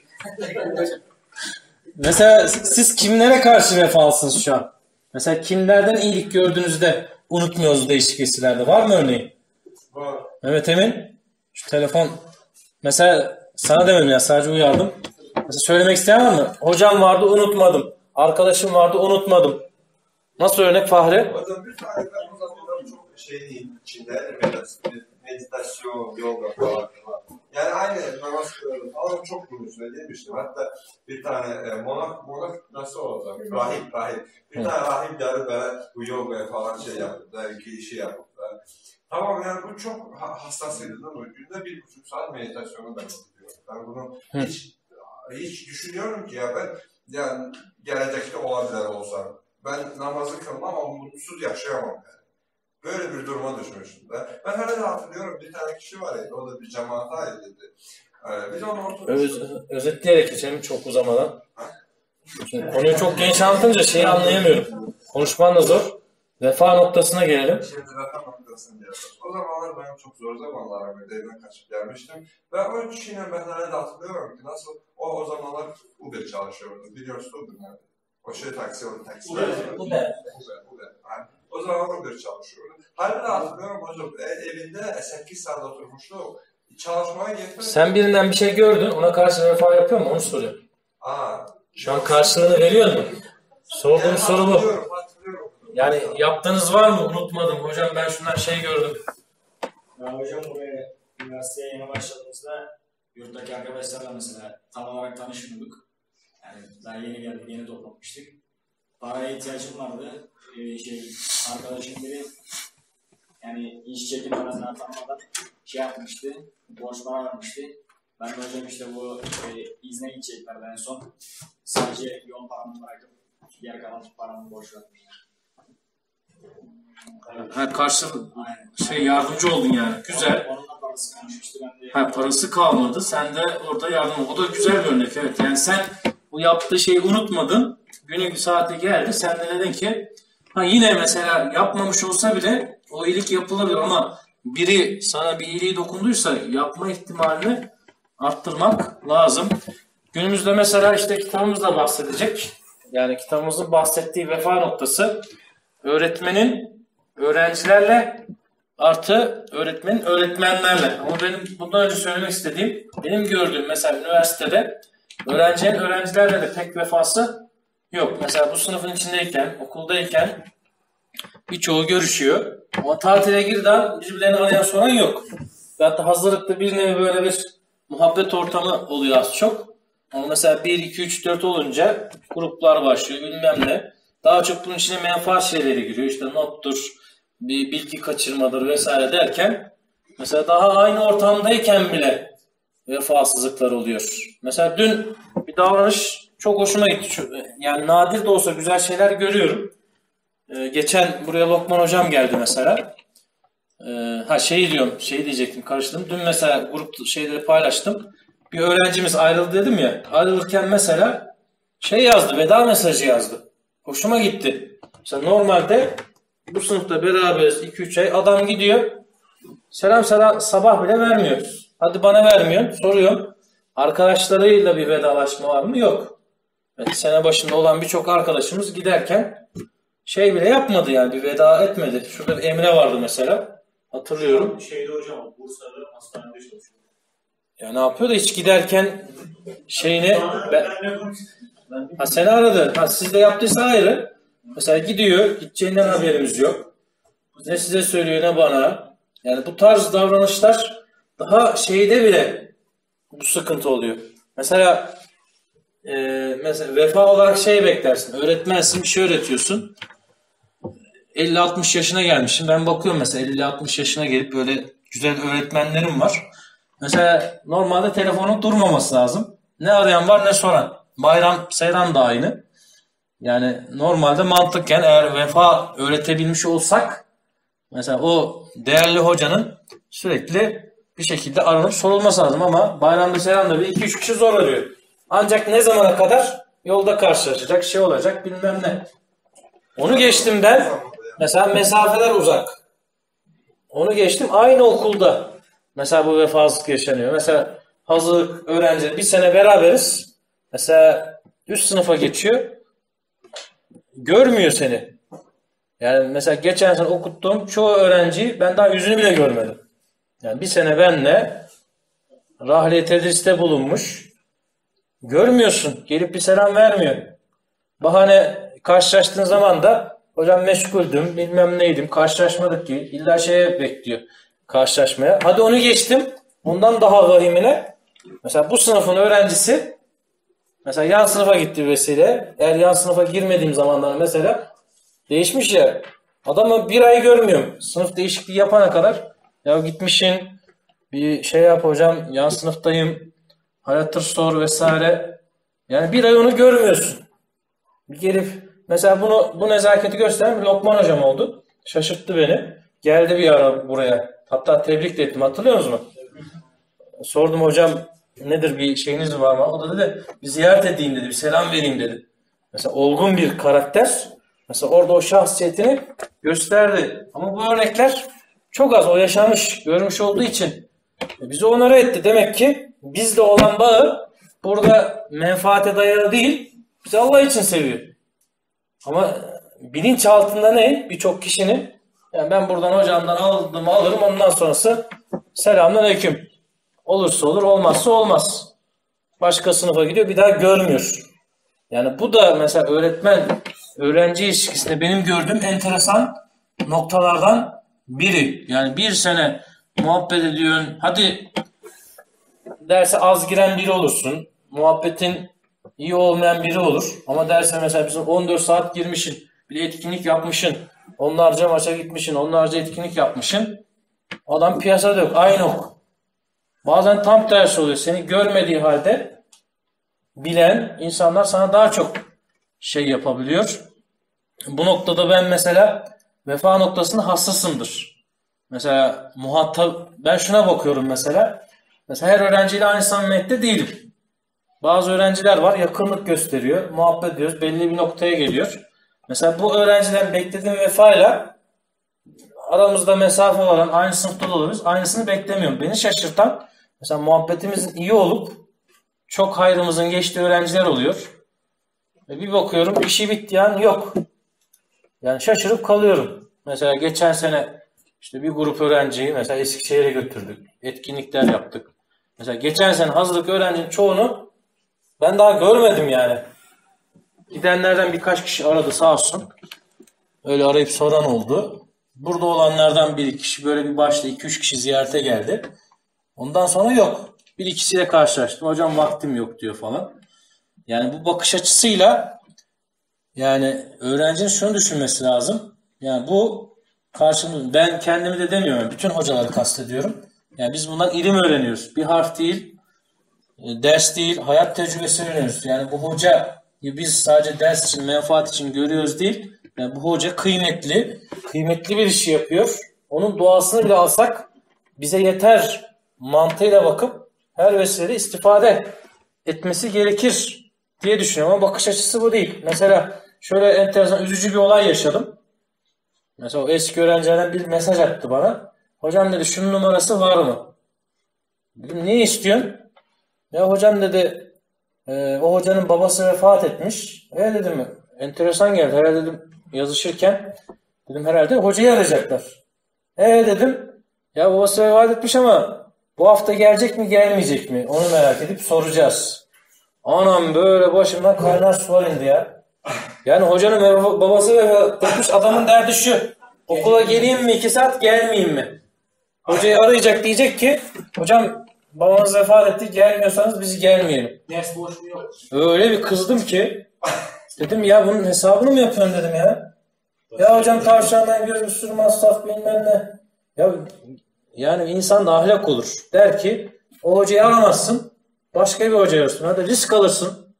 Mesela siz kimlere karşı vefalısınız şu an? Mesela kimlerden iyilik gördüğünüzde unutmuyoruz değişik vesilelerde. Var mı örneğin? Var. Mehmet Emin, şu telefon. Mesela sana demedim ya, sadece uyardım. Mesela söylemek isteyen var mı? Hocam vardı unutmadım. Arkadaşım vardı unutmadım. Nasıl örnek Fahri? Hocam bir tane ben o zamanlar çok şeyin içinde meditasyon, yoga falan. Yani aynı namaz kılıyorum falan çok bunun üstüne demiştim. Hatta bir tane monak nasıl olacak? Rahip. Bir tane rahip geldi bana bu yogaya falan şey yaptı. İki işi yaptı. Tamam yani bu çok hassasıydı değil mi? Günde 1,5 saat meditasyonu ben yapıyorum. Ben bunu hiç düşünüyorum ki ya ben yani gelecekte olabilir olsam. Ben namazı kılmam ama mutsuz yaşayamam yani. Böyle bir duruma düşmüştüm de. Ben hala hatırlıyorum bir tane kişi var ya, o da bir cemaate aitiydi. Biz onu Özetleyerek geçelim çok uzamadan. Şimdi konuyu çok genç anlatınca şeyi anlayamıyorum. Konuşman da zor. Vefa noktasına gelelim. Şimdi vefa noktasına geliyoruz. O zamanlar benim çok zor zamanlarım vardı. Evden kaçıp gelmiştim. Ve o kişiyle ben hala hatırlıyorum ki nasıl o zamanlar Uber çalışıyordu. Biliyorsun Uber nerede? O şey taksi. Uber. O zaman Uber çalışıyordu. Hala hatırlıyorum hocam. Evinde 8 saat oturmuştu. Çalışmaya gitmek. Sen birinden bir şey gördün, ona karşı vefa yapıyor mu? Onu soruyorum. Şu an karşılığını veriyor mu? Sorduğum yani soru bu. Hatırlıyorum. Yani yaptığınız var mı? Unutmadım. Hocam ben şundan şey gördüm. Ya hocam buraya üniversiteye yeni başladığımızda yurttaki arkadaşlarla mesela tam olarak tanışmıyorduk. Yani daha yeni geldik, yeni toplanmıştık. Paraya ihtiyacım vardı. Arkadaşım biri yani iş çekim parasını tanımadan şey yapmıştı, borç para vermişti. Ben de hocam işte bu izne gideceklerdi en son. Sadece yol paramı bırakıp diğer kalan paramı borç verdim. Ha, yardımcı oldun yani. Güzel. Onunla parası konuşmuştu ben de. Ha, parası kalmadı. Sen de orada yardım. O da güzel bir örnek. Evet. Yani sen bu yaptığı şeyi unutmadın. Günün saati geldi. Sen de dedin ki yine mesela yapmamış olsa bile o iyilik yapılabilir ama biri sana bir iyiliği dokunduysa yapma ihtimalini arttırmak lazım. Günümüzde mesela işte kitabımızda bahsedecek. Yani kitabımızın bahsettiği vefa noktası öğretmenin öğrencilerle artı öğretmenin öğretmenlerle. Ama benim bundan önce söylemek istediğim, benim gördüğüm mesela üniversitede öğrencinin öğrencilerle de pek vefası yok. Mesela bu sınıfın içindeyken, okuldayken birçoğu görüşüyor. Ama tatile girden birbirlerini arayan soran yok. Hatta hazırlıkta bir nevi böyle bir muhabbet ortamı oluyor az çok. Ama mesela 1, 2, 3, 4 olunca gruplar başlıyor bilmem ne. Daha çok bunun içine menfaat şeyleri giriyor. İşte nottur, bir bilgi kaçırmadır vesaire derken mesela daha aynı ortamdayken bile vefasızlıklar oluyor. Mesela dün bir davranış çok hoşuma gitti. Yani nadir de olsa güzel şeyler görüyorum. Geçen buraya Lokman hocam geldi mesela. Şey diyecektim, karıştırdım. Dün mesela grup şeyleri paylaştım. Bir öğrencimiz ayrıldı dedim ya. Ayrılırken mesela yazdı, veda mesajı yazdı. Hoşuma gitti. Mesela normalde bu sınıfta beraberiz 2-3 ay. Adam gidiyor. Selam sabah bile vermiyor. Hadi bana vermiyor. Soruyorum. Arkadaşlarıyla bir vedalaşma var mı? Yok. Evet, sene başında olan birçok arkadaşımız giderken bile yapmadı yani. Bir veda etmedi. Şurada bir Emre vardı mesela. Hatırlıyorum. Hocam Bursa'da hastanede çalışıyor. Ya ne yapıyor da hiç giderken seni aradı. Siz de yaptıysa ayrı. Mesela gidiyor. Gideceğinden haberimiz yok. Ne size söylüyor ne bana. Yani bu tarz davranışlar daha bile bu sıkıntı oluyor. Mesela vefa olarak beklersin. Öğretmensin, bir şey öğretiyorsun. 50-60 yaşına gelmişim. Ben bakıyorum mesela 50-60 yaşına gelip böyle güzel öğretmenlerim var. Mesela normalde telefonun durmaması lazım. Ne arayan var ne soran. Bayram seyran da aynı. Yani normalde mantıken eğer vefa öğretebilmiş olsak mesela o değerli hocanın sürekli bir şekilde aranıp sorulması lazım ama bayramda seyranla bir 2-3 kişi zor arıyor. Ancak ne zamana kadar yolda karşılaşacak, şey olacak bilmem ne. Onu geçtim ben. Mesela mesafeler uzak. Onu geçtim aynı okulda. Mesela bu vefasızlık yaşanıyor. Mesela hazırlık öğrenci bir sene beraberiz. Mesela üst sınıfa geçiyor. Görmüyor seni. Yani mesela geçen sene okuttuğum çoğu öğrenciyi ben daha yüzünü bile görmedim. Yani bir sene benle rahliye tedriste bulunmuş. Görmüyorsun. Gelip bir selam vermiyor. Bahane karşılaştığın zaman da hocam meşguldüm, bilmem neydim, karşılaşmadık ki. İlla şeye bekliyor karşılaşmaya. Hadi onu geçtim. Bundan daha vahimine. Mesela bu sınıfın öğrencisi mesela yan sınıfa gitti bir vesile. Eğer yan sınıfa girmediğim zamanlar mesela değişmiş ya. Adamı bir ay görmüyorum. Sınıf değişikliği yapana kadar. Ya gitmişin bir şey yap hocam, yan sınıftayım. Hayatır sor vesaire. Yani bir ay onu görmüyorsun. Bir gelip mesela bu nezaketi gösteren bir Lokman hocam oldu. Şaşırttı beni. Geldi bir ara buraya. Hatta tebrik de ettim. Hatırlıyor musunuz? Sordum hocam nedir bir şeyiniz var mı? O da dedi bir ziyaret edeyim dedi. Bir selam vereyim dedi. Mesela olgun bir karakter. Mesela orada o şahsiyetini gösterdi. Ama bu örnekler çok az. O yaşamış, görmüş olduğu için bizi onara etti. Demek ki bizle olan bağı burada menfaate dayalı değil, bizi Allah için seviyor. Ama bilinç altında ne? Birçok kişinin yani ben buradan hocamdan alırım ondan sonrası selamünaleyküm. Olursa olur, olmazsa olmaz. Başka sınıfa gidiyor, bir daha görmüyor. Yani bu da mesela öğrenci ilişkisinde benim gördüğüm enteresan noktalardan biri. Yani bir sene muhabbet ediyorsun. Hadi derse az giren biri olursun. Muhabbetin iyi olmayan biri olur. Ama derse mesela bizim 14 saat girmişsin. Bir etkinlik yapmışsın. Onlarca maça gitmişsin. Onlarca etkinlik yapmışsın. Adam piyasada yok. Aynı ok. Bazen tam tersi oluyor. Seni görmediği halde bilen insanlar sana daha çok şey yapabiliyor. Bu noktada ben mesela vefa noktasında hassasımdır. Mesela ben şuna bakıyorum mesela. Mesela her öğrenciyle aynı samimiyette değilim. Bazı öğrenciler var yakınlık gösteriyor. Muhabbet ediyoruz. Belli bir noktaya geliyor. Mesela bu öğrenciden beklediğim vefayla aramızda mesafe olan aynı sınıfta da oluruz. Aynısını beklemiyorum. Beni şaşırtan mesela muhabbetimizin iyi olup çok hayrımızın geçtiği öğrenciler oluyor. Bir bakıyorum işi bitti yani yok. Yani şaşırıp kalıyorum. Mesela geçen sene işte bir grup öğrenciyi mesela Eskişehir'e götürdük. Etkinlikler yaptık. Mesela geçen sene hazırlık öğrencinin çoğunu ben daha görmedim yani. Gidenlerden birkaç kişi aradı sağ olsun. Öyle arayıp soran oldu. Burada olanlardan bir kişi böyle bir başta 2-3 kişi ziyarete geldi. Ondan sonra yok. Bir ikisiyle karşılaştım. Hocam vaktim yok diyor falan. Yani bu bakış açısıyla yani öğrencinin şunu düşünmesi lazım. Yani bu karşımda ben kendimi de demiyorum. Bütün hocaları kastediyorum. Yani biz bundan ilim öğreniyoruz. Bir harf değil, ders değil, hayat tecrübesi öğreniyoruz. Yani bu hoca biz sadece ders için, menfaat için görüyoruz değil. Yani bu hoca kıymetli bir işi yapıyor. Onun duasını bile alsak bize yeter mantığıyla bakıp her vesilede istifade etmesi gerekir diye düşünüyorum. Ama bakış açısı bu değil. Mesela şöyle enteresan, üzücü bir olay yaşadım. Mesela o eski öğrencilerden bir mesaj attı bana. Hocam dedi şunun numarası var mı? Dedim ne istiyorsun? Ya hocam dedi o hocanın babası vefat etmiş. Dedim enteresan geldi. Herhalde dedim yazışırken dedim herhalde hocayı arayacaklar. Dedim ya babası vefat etmiş ama bu hafta gelecek mi gelmeyecek mi? Onu merak edip soracağız. Anam böyle başımdan kaynar sular indi ya. Yani hocanın babası vefat etmiş, adamın derdi şu. Okula geleyim mi 2 saat gelmeyeyim mi? Hocayı arayacak, diyecek ki hocam babanız vefat etti, gelmiyorsanız biz gelmeyelim. Ders boş mu yok? Öyle bir kızdım ki dedim ya bunun hesabını mı yapıyorsun dedim ya. Ya hocam tavşandan göz bir sürü masraf bilmem ne. Ya yani insan da ahlak olur. Der ki o hocayı alamazsın. Başka bir hoca alırsın. Hadi risk alırsın.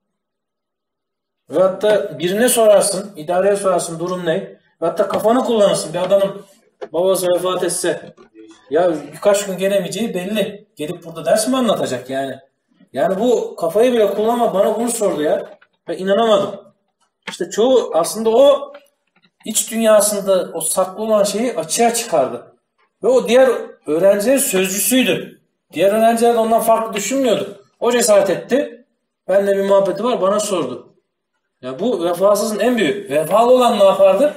Ve hatta birine sorarsın. İdareye sorarsın durum ne? Ve hatta kafanı kullanırsın. Bir adamın babası vefat etse ya birkaç gün gelemeyeceği belli. Gelip burada ders mi anlatacak yani? Yani bu kafayı bile kullanma, bana bunu sordu ya. Ve inanamadım. İşte çoğu aslında o iç dünyasında o saklı olan şeyi açığa çıkardı. Ve o diğer öğrencilerin sözcüsüydü. Diğer öğrenciler de ondan farklı düşünmüyordu. O cesaret etti. Benimle bir muhabbeti var, bana sordu. Ya bu vefasızın en büyük. Vefalı olan ne yapardı?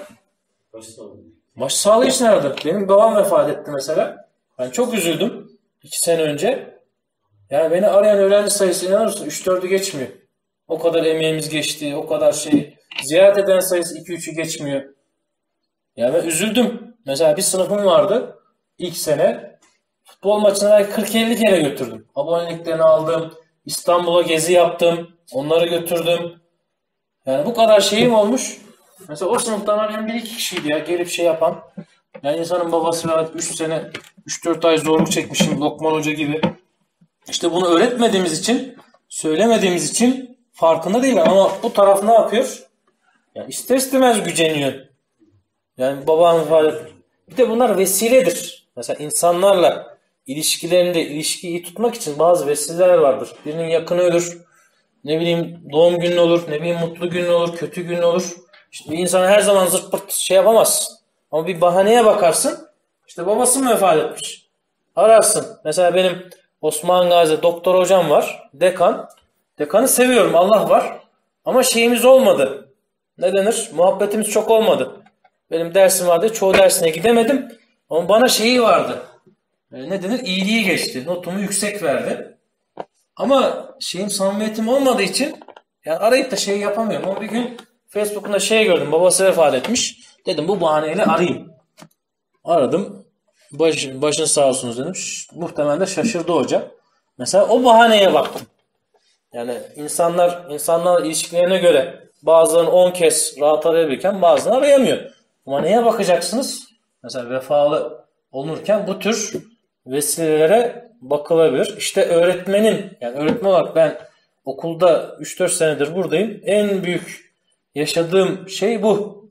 Başsağlığı için aradı. Benim babam vefat etti mesela. Ben çok üzüldüm 2 sene önce. Yani beni arayan öğrenci sayısı inanır mısın? 3-4'ü geçmiyor. O kadar emeğimiz geçti, o kadar şey. Ziyaret eden sayısı 2-3'ü geçmiyor. Yani ben üzüldüm. Mesela bir sınıfım vardı ilk sene. Futbol maçına 40-50 kere götürdüm. Aboneliklerini aldım. İstanbul'a gezi yaptım. Onları götürdüm. Yani bu kadar şeyim olmuş. Mesela o sınıftan arayan 1-2 kişiydi ya gelip şey yapan. Yani insanın babası var 3 sene, 3-4 ay zorluk çekmişim Lokman Hoca gibi. İşte bunu öğretmediğimiz için, söylemediğimiz için farkında değil ama bu taraf ne yapıyor? Yani ister istemez güceniyor. Yani babam vefat etti. Bir de bunlar vesiledir. Mesela insanlarla ilişkilerinde ilişkiyi tutmak için bazı vesileler vardır. Birinin yakını ölür. Ne bileyim doğum günü olur, ne bileyim mutlu günü olur, kötü günü olur. İşte bir insan her zaman zırt pırt şey yapamaz. Ama bir bahaneye bakarsın. İşte babası mı vefat etmiş? Ararsın. Mesela benim Osman Gazi doktor hocam var. Dekan. Dekanı seviyorum. Allah var. Ama şeyimiz olmadı. Ne denir? Muhabbetimiz çok olmadı. Benim dersim vardı. Çoğu dersine gidemedim. Ama bana şeyi vardı. Ne denir? İyiliği geçti. Notumu yüksek verdi. Ama şeyim samimiyetim olmadığı için yani arayıp da şey yapamıyorum. Ama bir gün Facebook'unda şey gördüm. Babası vefat etmiş. Dedim bu bahaneyle arayayım. Aradım. Başın sağ olsunuz dedim. Muhtemelen de şaşırdı hoca. Mesela o bahaneye baktım. Yani insanlar ilişkilerine göre bazılarını 10 kez rahat arayabilirken bazılarını arayamıyor. Ama neye bakacaksınız? Mesela vefalı olunurken bu tür vesilelere bakılabilir. İşte öğretmenin, yani öğretmen olarak ben okulda 3-4 senedir buradayım. En büyük yaşadığım şey bu.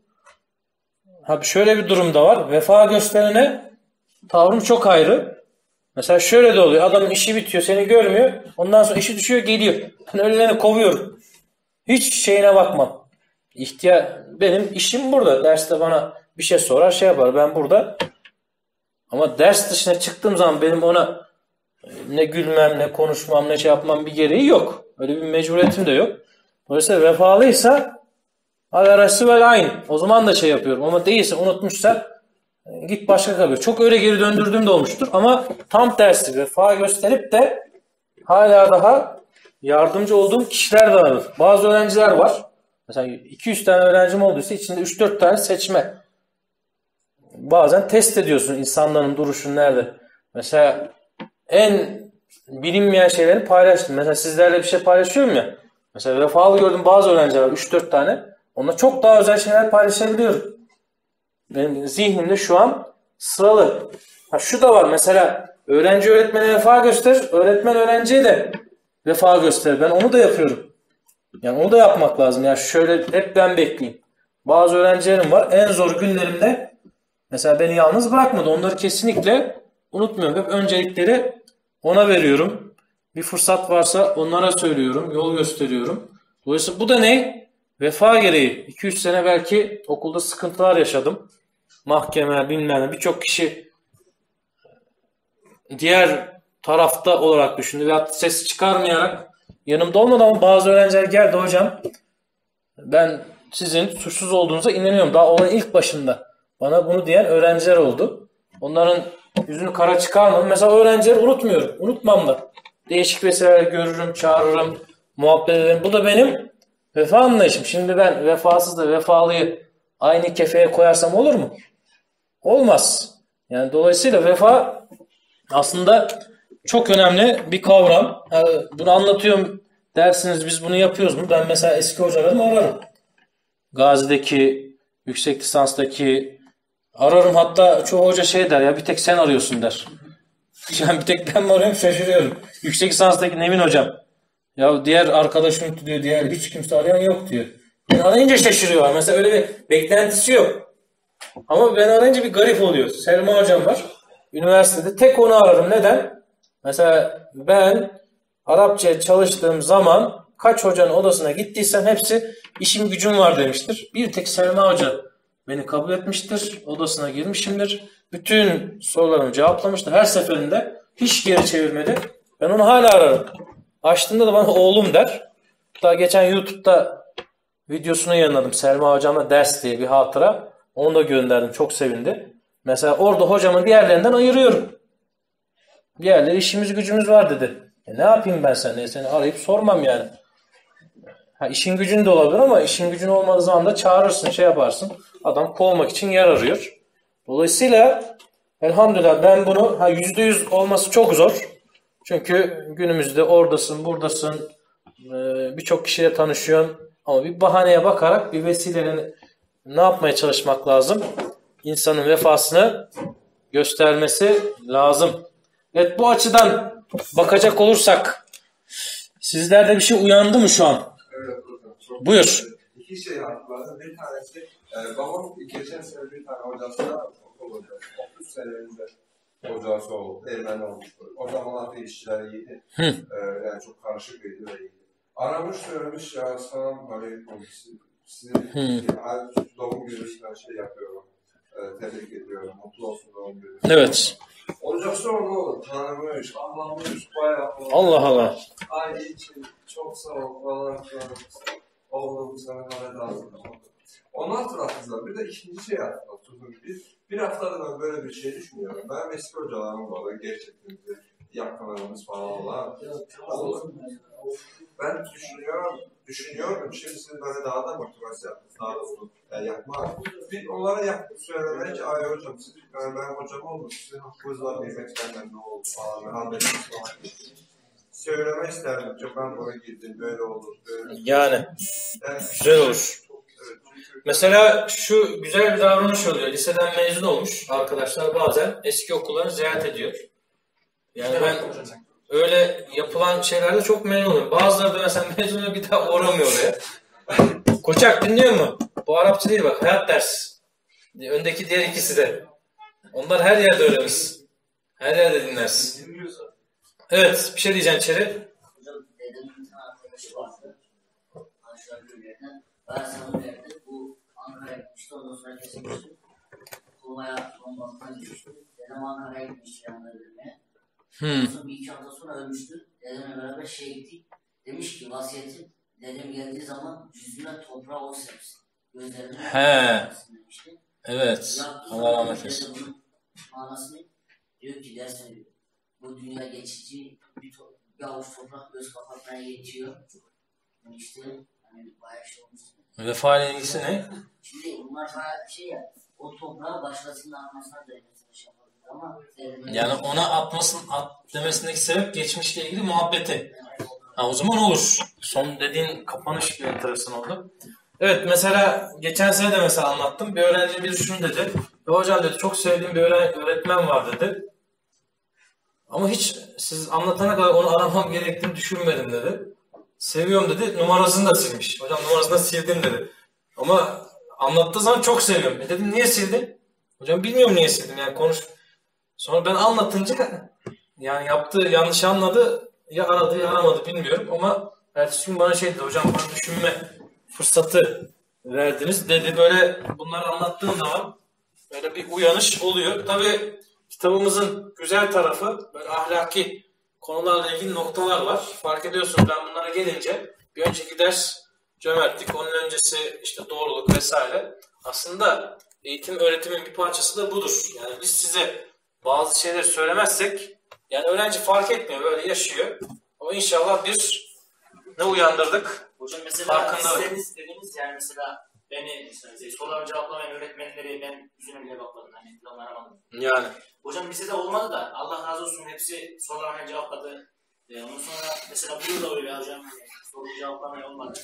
Şöyle bir durum da var. Vefa gösterene tavrım çok ayrı. Mesela şöyle de oluyor. Adamın işi bitiyor, seni görmüyor. Ondan sonra işi düşüyor, geliyor. Ben öylelerine kovuyorum. Hiç şeyine bakmam. Benim işim burada. Derste bana bir şey sorar, şey yapar. Ben burada. Ama ders dışına çıktığım zaman benim ona ne gülmem, ne konuşmam, ne şey yapmam bir gereği yok. Öyle bir mecburiyetim de yok. Dolayısıyla vefalıysa arası ve aynı. O zaman da şey yapıyorum. Ama değilse, unutmuşsa git başka kalıyor. Çok öyle geri döndürdüğüm de olmuştur. Ama tam tersi vefa gösterip de hala daha yardımcı olduğum kişiler de var. Bazı öğrenciler var. Mesela 200 tane öğrencim olduysa içinde 3-4 tane seçme. Bazen test ediyorsun insanların duruşu nerede. Mesela en bilinmeyen şeyleri paylaştım. Mesela sizlerle bir şey paylaşıyorum ya. Mesela vefalı gördüğüm bazı öğrenciler var 3-4 tane. Onunla çok daha özel şeyler paylaşabiliyorum. Benim zihnimde şu an sıralı. Şu da var mesela öğrenci öğretmene vefa gösterir. Öğretmen öğrenciye de vefa gösterir. Ben onu da yapıyorum. Yani onu da yapmak lazım. Yani şöyle hep ben bekleyeyim. Bazı öğrencilerim var. En zor günlerimde mesela beni yalnız bırakmadı. Onları kesinlikle unutmuyorum. Hep öncelikleri ona veriyorum. Bir fırsat varsa onlara söylüyorum. Yol gösteriyorum. Dolayısıyla bu da ne? Vefa gereği. 2-3 sene belki okulda sıkıntılar yaşadım. Mahkeme bilmem ne. Birçok kişi diğer tarafta olarak düşündü. Ve ses çıkarmayarak yanımda olmadı ama bazı öğrenciler geldi hocam. Ben sizin suçsuz olduğunuza inanıyorum. Daha olayın ilk başında. Bana bunu diyen öğrenciler oldu. Onların yüzünü kara çıkarmadım. Mesela öğrencileri unutmuyorum. Unutmam da. Değişik vesileler görürüm, çağırırım, muhabbet ederim. Bu da benim vefa anlayışım. Şimdi ben vefasız da vefalıyı aynı kefeye koyarsam olur mu? Olmaz. Yani dolayısıyla vefa aslında çok önemli bir kavram. Yani bunu anlatıyorum dersiniz biz bunu yapıyoruz mu? Ben mesela eski hocalarımı ararım. Gazi'deki yüksek lisanstaki ararım, hatta çoğu hoca şey der ya, bir tek sen arıyorsun der. Yani bir tek ben mi arıyorum, şaşırıyorum. Yüksek lisanstaki Nevin hocam. Ya diğer arkadaşım diyor, diğer hiç kimse arayan yok diyor. Ben arayınca şaşırıyorlar. Mesela öyle bir beklentisi yok. Ama ben arayınca bir garip oluyor. Selma hocam var. Üniversitede tek onu ararım. Neden? Mesela ben Arapça çalıştığım zaman kaç hocanın odasına gittiysem hepsi işim gücüm var demiştir. Bir tek Selma hoca beni kabul etmiştir. Odasına girmişimdir. Bütün sorularımı cevaplamıştır. Her seferinde hiç geri çevirmedi. Ben onu hala ararım. Açtığında da bana oğlum der. Daha geçen YouTube'da videosunu yayınladım. Selma hocama ders diye bir hatıra. Onu da gönderdim. Çok sevindi. Mesela orada hocamı diğerlerinden ayırıyorum. Diğerleri işimiz gücümüz var dedi. Ne yapayım ben seni arayıp sormam yani. Ha, işin gücün de olabilir ama işin gücün olmadığı zaman da çağırırsın, şey yaparsın. Adam kovmak için yer arıyor. Dolayısıyla elhamdülillah ben bunu %100 olması çok zor. Çünkü günümüzde oradasın, buradasın, birçok kişiyle tanışıyorsun. Ama bir bahaneye bakarak bir vesileyle ne yapmaya çalışmak lazım? İnsanın vefasını göstermesi lazım. Evet, bu açıdan bakacak olursak sizlerde bir şey uyandı mı şu an? Evet hocam. Buyur. İki şey hatırladım. Bir tanesi babam geçen sene bir tane hocasına okul hocası. 30 sene önce hocası oldu. Ermeni olmuştu. O zamanlar da işçiler iyiydi. Yani çok karışık bir iyiydi. Aramış söylemiş ya, selam aleyküm. Sizin doğum gününüzden şey yapıyorum. Tebrik ediyorum. Mutlu olsun doğum günü. Evet. Hocası onu tanımış, anlamış, bayağı. Allah Allah. Ay için çok sağ ol falan filan. Oğlum sana haber lazım. Onu hatırlattılar. Bir de ikinci şey hatırlattım. Bir haftadır ben böyle bir şey düşünüyorum. Ben eski hocalarım var. Gerçekten yakınlarımız falan olan. Ben düşünüyorum. Şimdi siz böyle daha da motivasyon yaptınız. Daha da bunu yapma. Bir onlara söylemek ki ay hocam siz ben hocam oldum. Sizin hakkınız var. Nimetlerden ne oldu falan. Haberiniz falan. Söylemek isterdim. Çok ben buraya girdim. Böyle olur. Böyle. Yani güzel olur. Mesela şu güzel bir davranış oluyor. Liseden mezun olmuş arkadaşlar bazen eski okullarını ziyaret ediyor. Yani ben öyle yapılan şeylerde çok memnun oluyorum. Bazıları da mesela mezunu bir daha uğramıyor oraya. Koçak dinliyor mu? Bu Arapça değil bak, hayat dersi. Öndeki diğer ikisi de. Onlar her yerde öğreniriz. Her yerde dinlersin. Evet, bir şey diyeceksin içeri. Hocam dedemin bir tane arkadaşı vardı. Aşağı köylerden. Ben sana verdim. Bu Ankara'ya gitmişti. Ondan sonra kesilmişti. Kolaya bombasından gitmişti. Dedem Ankara'ya gitmişti yanına vermeye. Sonra bir iki hafta sonra ölmüştü. Dedemle beraber şeye gittik. Demiş ki vasiyeti dedem geldiği zaman yüzüne toprağı o serpsin. Gözlerine demişti. Evet. Allah rahmet eylesin. Bunun manasını diyor ki dersen bu dünya geçici, bir avuç toprak göz kapatmaya yetiyor. Yani işte hani bayağı şey olmuş. Vefa ile ilgisi ne? Şimdi bunlar bayağı şey ya, o toprağı başkasının atmasına da mesela şey yapabilir ama yani ona at demesindeki sebep geçmişle ilgili muhabbeti. Ha, o zaman olur. Son dediğin kapanış bir enteresan oldu. Evet, mesela geçen sene de mesela anlattım. Bir öğrenci biri şunu dedi. Hocam dedi, çok sevdiğim bir öğretmen var dedi. Ama hiç siz anlatana kadar onu aramam gerektiğini düşünmedim dedi. Seviyorum dedi. Numarasını da silmiş. Hocam numarasını da sildim dedi. Ama anlattığı zaman çok seviyorum. Dedim niye sildin? Hocam bilmiyorum niye sildim. Yani konuş. Sonra ben anlatınca yani yaptığı yanlış anladı. Ya aradı ya aramadı bilmiyorum. Ama ertesi gün bana şey dedi. Hocam bana düşünme fırsatı verdiniz dedi. Böyle bunları anlattığım zaman böyle bir uyanış oluyor. Tabii kitabımızın güzel tarafı böyle ahlaki konularla ilgili noktalar var. Fark ediyorsunuz, ben bunlara gelince bir önceki ders cömertlik, onun öncesi işte doğruluk vesaire. Aslında eğitim öğretimin bir parçası da budur. Yani biz size bazı şeyleri söylemezsek yani öğrenci fark etmiyor, böyle yaşıyor. Ama inşallah bir ne uyandırdık? Hocam mesela farkında. siz dediniz yani mesela beni sorularımı cevaplamayan öğretmenleri ben yüzüne bile bakmadım. Hani falan aramadım. Yani. Hocam bize de olmadı da Allah razı olsun hepsi sorularına cevapladı. Ondan sonra mesela bu yıl da öyle hocam soru cevaplamaya olmadı.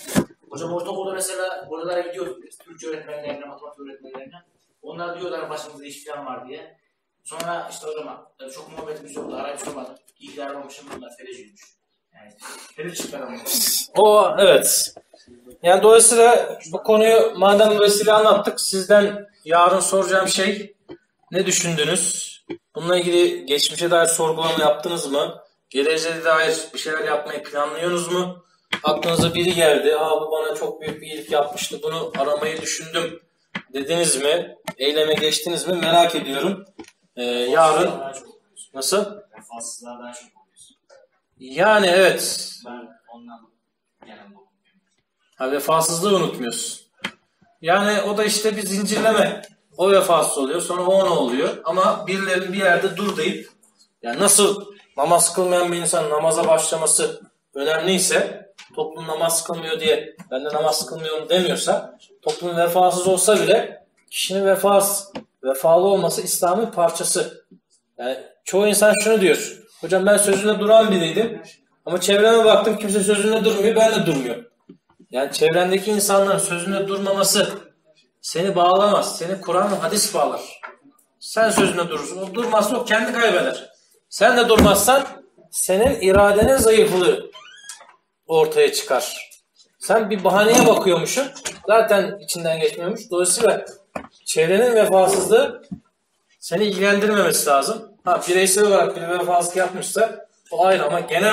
Hocam ortaokulda mesela oralara gidiyoruz biz. Türkçe öğretmenlerine, matematik öğretmenlerine. Onlar diyorlar başımızda iş falan var diye. Sonra işte hocam çok muhabbetimiz yoktu. Arayıp sormadık. İyi ki aramamışım bunlar fereciymiş. Yani feric çıkaramadım. O evet. Yani dolayısıyla bu konuyu madem vesile anlattık, sizden yarın soracağım şey, ne düşündünüz? Bununla ilgili geçmişe dair sorgulama yaptınız mı? Geleceğe dair bir şeyler yapmayı planlıyorsunuz mu? Aklınıza biri geldi, bu bana çok büyük bir iyilik yapmıştı, bunu aramayı düşündüm dediniz mi? Eyleme geçtiniz mi? Merak ediyorum. Yarın nasıl? Vefasızlardan çok oluyorsun. Yani evet. Ben ondan yanımda. Vefasızlığı unutmuyorsun. Yani o da işte bir zincirleme. O vefasız oluyor, sonra o ona oluyor. Ama birilerinin bir yerde dur deyip, yani nasıl namaz kılmayan bir insan namaza başlaması önemliyse, toplum namaz kılmıyor diye ben de namaz kılmıyorum demiyorsa, toplum vefasız olsa bile kişinin vefalı olması İslam'ın parçası. Yani çoğu insan şunu diyor: hocam ben sözünde duran biriydim ama çevreme baktım kimse sözünde durmuyor, ben de durmuyorum. Yani çevrendeki insanların sözünde durmaması seni bağlamaz. Seni Kur'an ve hadis bağlar. Sen sözünde durursun. O durmazsa o kendi kaybeder. Sen de durmazsan senin iradenin zayıflığı ortaya çıkar. Sen bir bahaneye bakıyormuşsun. Zaten içinden geçmiyormuş. Dolayısıyla çevrenin vefasızlığı seni ilgilendirmemesi lazım. Bireysel olarak bir vefasızlık yapmışsa o ayrı, ama genel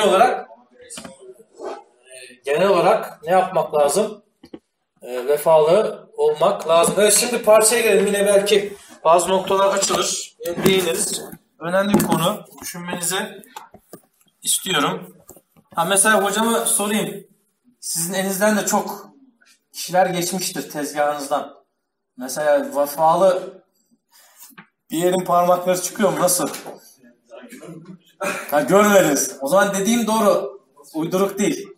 olarak ne yapmak lazım? Vefalı olmak lazım. Evet, şimdi parçaya gelelim. Yine belki bazı noktalar açılır. Değiniriz. Önemli bir konu. Düşünmenizi istiyorum. Mesela hocama sorayım. Sizin elinizden de çok kişiler geçmiştir tezgahınızdan. Mesela vefalı bir yerin parmakları çıkıyor mu? Nasıl? Görmediniz. O zaman dediğim doğru. Uyduruk değil.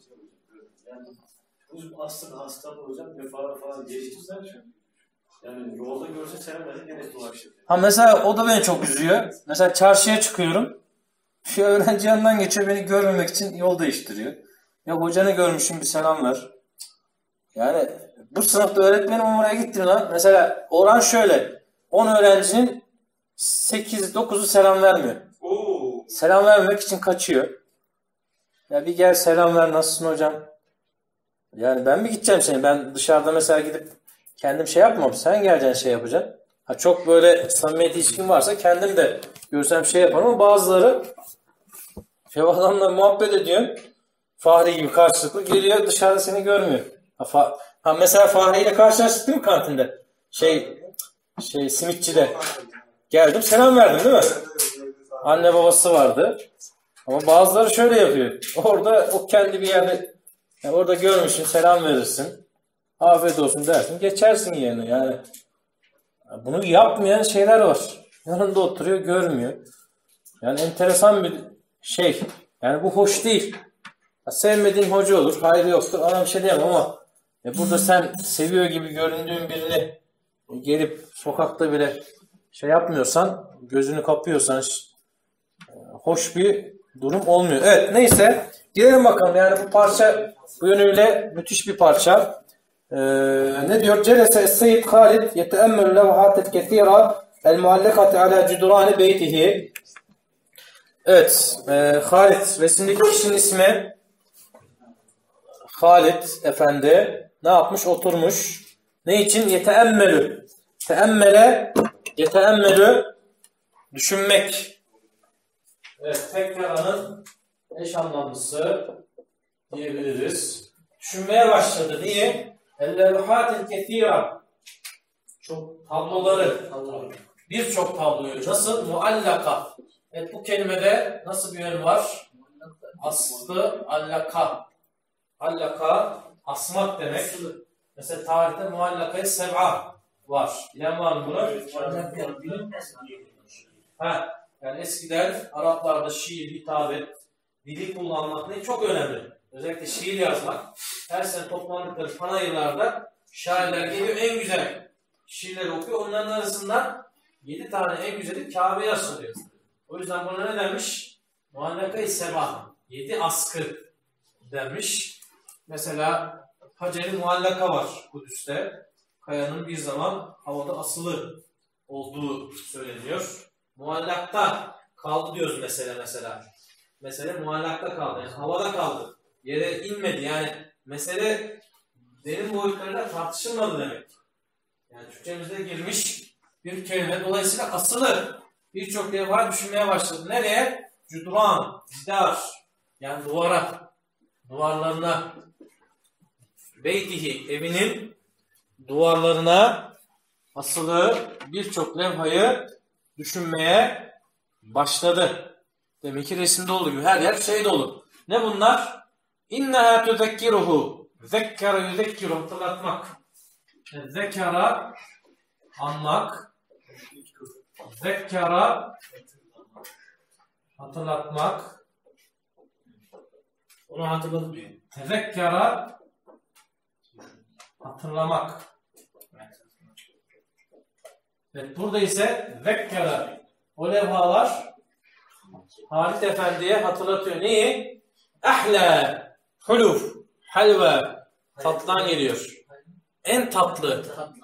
Aslında hastalığı hocam falan geçmişler şu. Yani yolda görse selamlarsa gene dolaşıyor. Mesela o da beni çok üzüyor. Mesela çarşıya çıkıyorum. Şu öğrenci yanından geçiyor, beni görmemek için yol değiştiriyor. Ya hocanı görmüşüm, bir selam ver. Yani bu sınıfta öğretmenim oraya gittim lan. Mesela oran şöyle. 10 öğrencinin 8-9'u selam vermiyor. Selam vermemek için kaçıyor. Ya bir gel selam ver, nasılsın hocam? Yani ben mi gideceğim seni? Ben dışarıda mesela gidip kendim şey yapmam. Sen geleceksin şey yapacaksın. Çok böyle samimiyet ilişkin varsa kendim de görsem şey yaparım, ama bazıları adamla muhabbet ediyorsun. Fahri gibi karşılıklı geliyor, dışarıda seni görmüyor. Mesela Fahri ile karşılaştık değil mi kantinde? Simitçide. Geldim selam verdim değil mi? Anne babası vardı. Ama bazıları şöyle yapıyor. Orada o kendi bir yerde, yani orada görmüşsün, selam verirsin. Afiyet olsun dersin. Geçersin yerine yani. Bunu yapmayan şeyler var. Yanında oturuyor, görmüyor. Yani enteresan bir şey. Yani bu hoş değil. Sevmediğin hoca olur, hayrı yoktur. Ona bir şey diyemem ama burada sen seviyor gibi göründüğün birini gelip sokakta bile şey yapmıyorsan, gözünü kapıyorsan hoş bir durum olmuyor. Evet, neyse. Girelim bakalım. Yani bu parça bu yönüyle müthiş bir parça. Ne diyor? Celese es-seyyid Halid yeteemmelu levhatet kethira el-muallakati ala cudurani beytihi. Evet. Halid. Resimdeki kişinin ismi Halid Efendi. Ne yapmış? Oturmuş. Ne için? Yeteemmelu. Yeteemmelu düşünmek. Evet. Tekrarının eş anlamlısı diyebiliriz. Düşünmeye başladı. Niye? El-levhatil kethira. Çok tabloları. Birçok tabloyu. Nasıl? Muallaka. Evet, bu kelimede nasıl bir yön var? Aslı allaka. Allaka asmak demek. Mesela tarihte muallakayı seb'a var. Bilen var mı bunu? Yani eskiden Araplarda şiir, hitabet, dili kullanmak çok önemli. Özellikle şiir yazmak. Her sene toplandıkları panayırlarda şairler geliyor, en güzel şiirleri okuyor. Onların arasından 7 tane en güzeli Kabe'ye asılıyor. O yüzden buna ne demiş? Muallaka-i Seba. 7 askı demiş. Mesela Hacer-i Muallaka var Kudüs'te. Kayanın bir zaman havada asılı olduğu söyleniyor. Muallakta kaldı diyoruz mesela. Mesele muallakta kaldı. Yani havada kaldı. Yere inmedi. Yani mesele derin boyutlarıyla tartışılmadı demek. Yani Türkçemizde girmiş bir kelime. Dolayısıyla asılı. Birçok levha düşünmeye başladı. Nereye? Cudran, cidar. Yani duvara. Duvarlarına. Beytihi, evinin duvarlarına asılı birçok levhayı düşünmeye başladı. Demek ki resimde olduğu gibi her yer şey dolu. Ne bunlar? İnneha tuzekkiruhu. Zekkara yuzekkiru, hatırlatmak. Zekara anmak. Zekkara hatırlatmak. Onu hatırladım diyor. Tezekkara hatırlamak. Evet, burada ise zekkara. O levhalar Halit Efendi'ye hatırlatıyor. Neyi? Ahle, huluf, halva. Tatlıdan geliyor. En tatlı.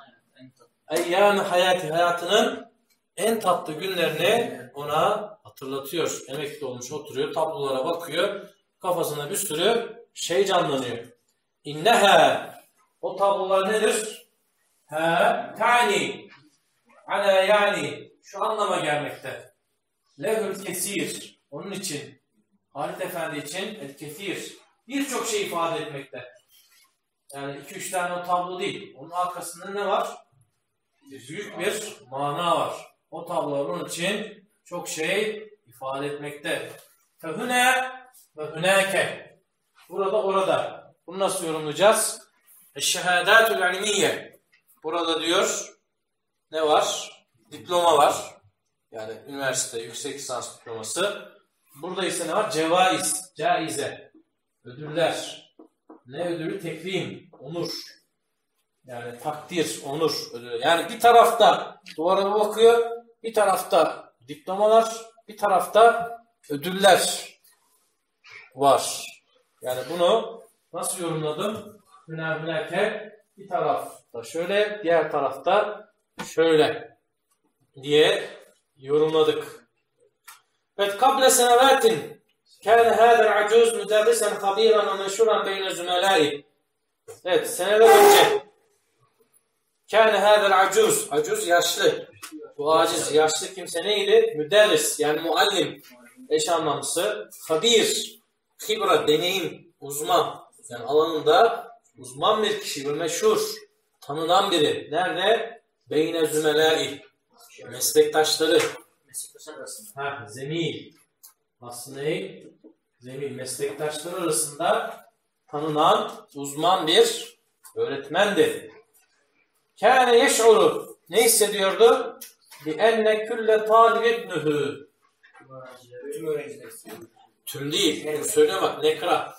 Yani hayatının en tatlı günlerini ona hatırlatıyor. Emekli olmuş, oturuyor, tablolara bakıyor. Kafasına bir sürü şey canlanıyor. İnneha. O tablolar nedir? Ha, tani. Ala yani. Şu anlama gelmekte. Lehül kesir. Onun için, Halit Efendi için el kesir. Birçok şey ifade etmekte. Yani 2-3 tane o tablo değil. Onun arkasında ne var? Büyük bir mana var. O tablolar onun için çok şey ifade etmekte. Fehüne ve hünâke. Burada orada. Bunu nasıl yorumlayacağız? Eşşehâdâtul ilmiyye. Burada diyor ne var? Diploma var. Yani üniversite, yüksek lisans diploması. Burada ise ne var? Cevaiz, caize. Ödüller. Ne ödülü? Tekrim, onur. Yani takdir, onur ödülü. Yani bir tarafta duvara bakıyor, bir tarafta diplomalar, bir tarafta ödüller var. Yani bunu nasıl yorumladım? Hünâke bir tarafta şöyle, diğer tarafta şöyle diye yorumladık. Evet, kable senevatin kâne hâzel acûz müderrisen habîran ve meşhuran beyne zümelâi. Evet, seneler önce kâne hâzel acûz. Acûz yaşlı. Bu aciz, yaşlı kimse neydi? Müderris, yani muallim. Eş anlamlısı. Habir, hibra, deneyim, uzman. Yani alanında uzman bir kişi ve meşhur. Tanınan biri. Nerede? Beyne zümelâi. Meslektaşları. Meslektaşlar arasında. Zemil. Aslında zemil. Meslektaşları arasında tanınan uzman bir öğretmendi. Kâne yeş'uru. Ne hissediyordu? بِاَنَّ كُلَّ طَالِبِ اِبْنُهُ. Tüm öğrenciler. Tüm değil. Evet. Söylüyor bak. Nekra.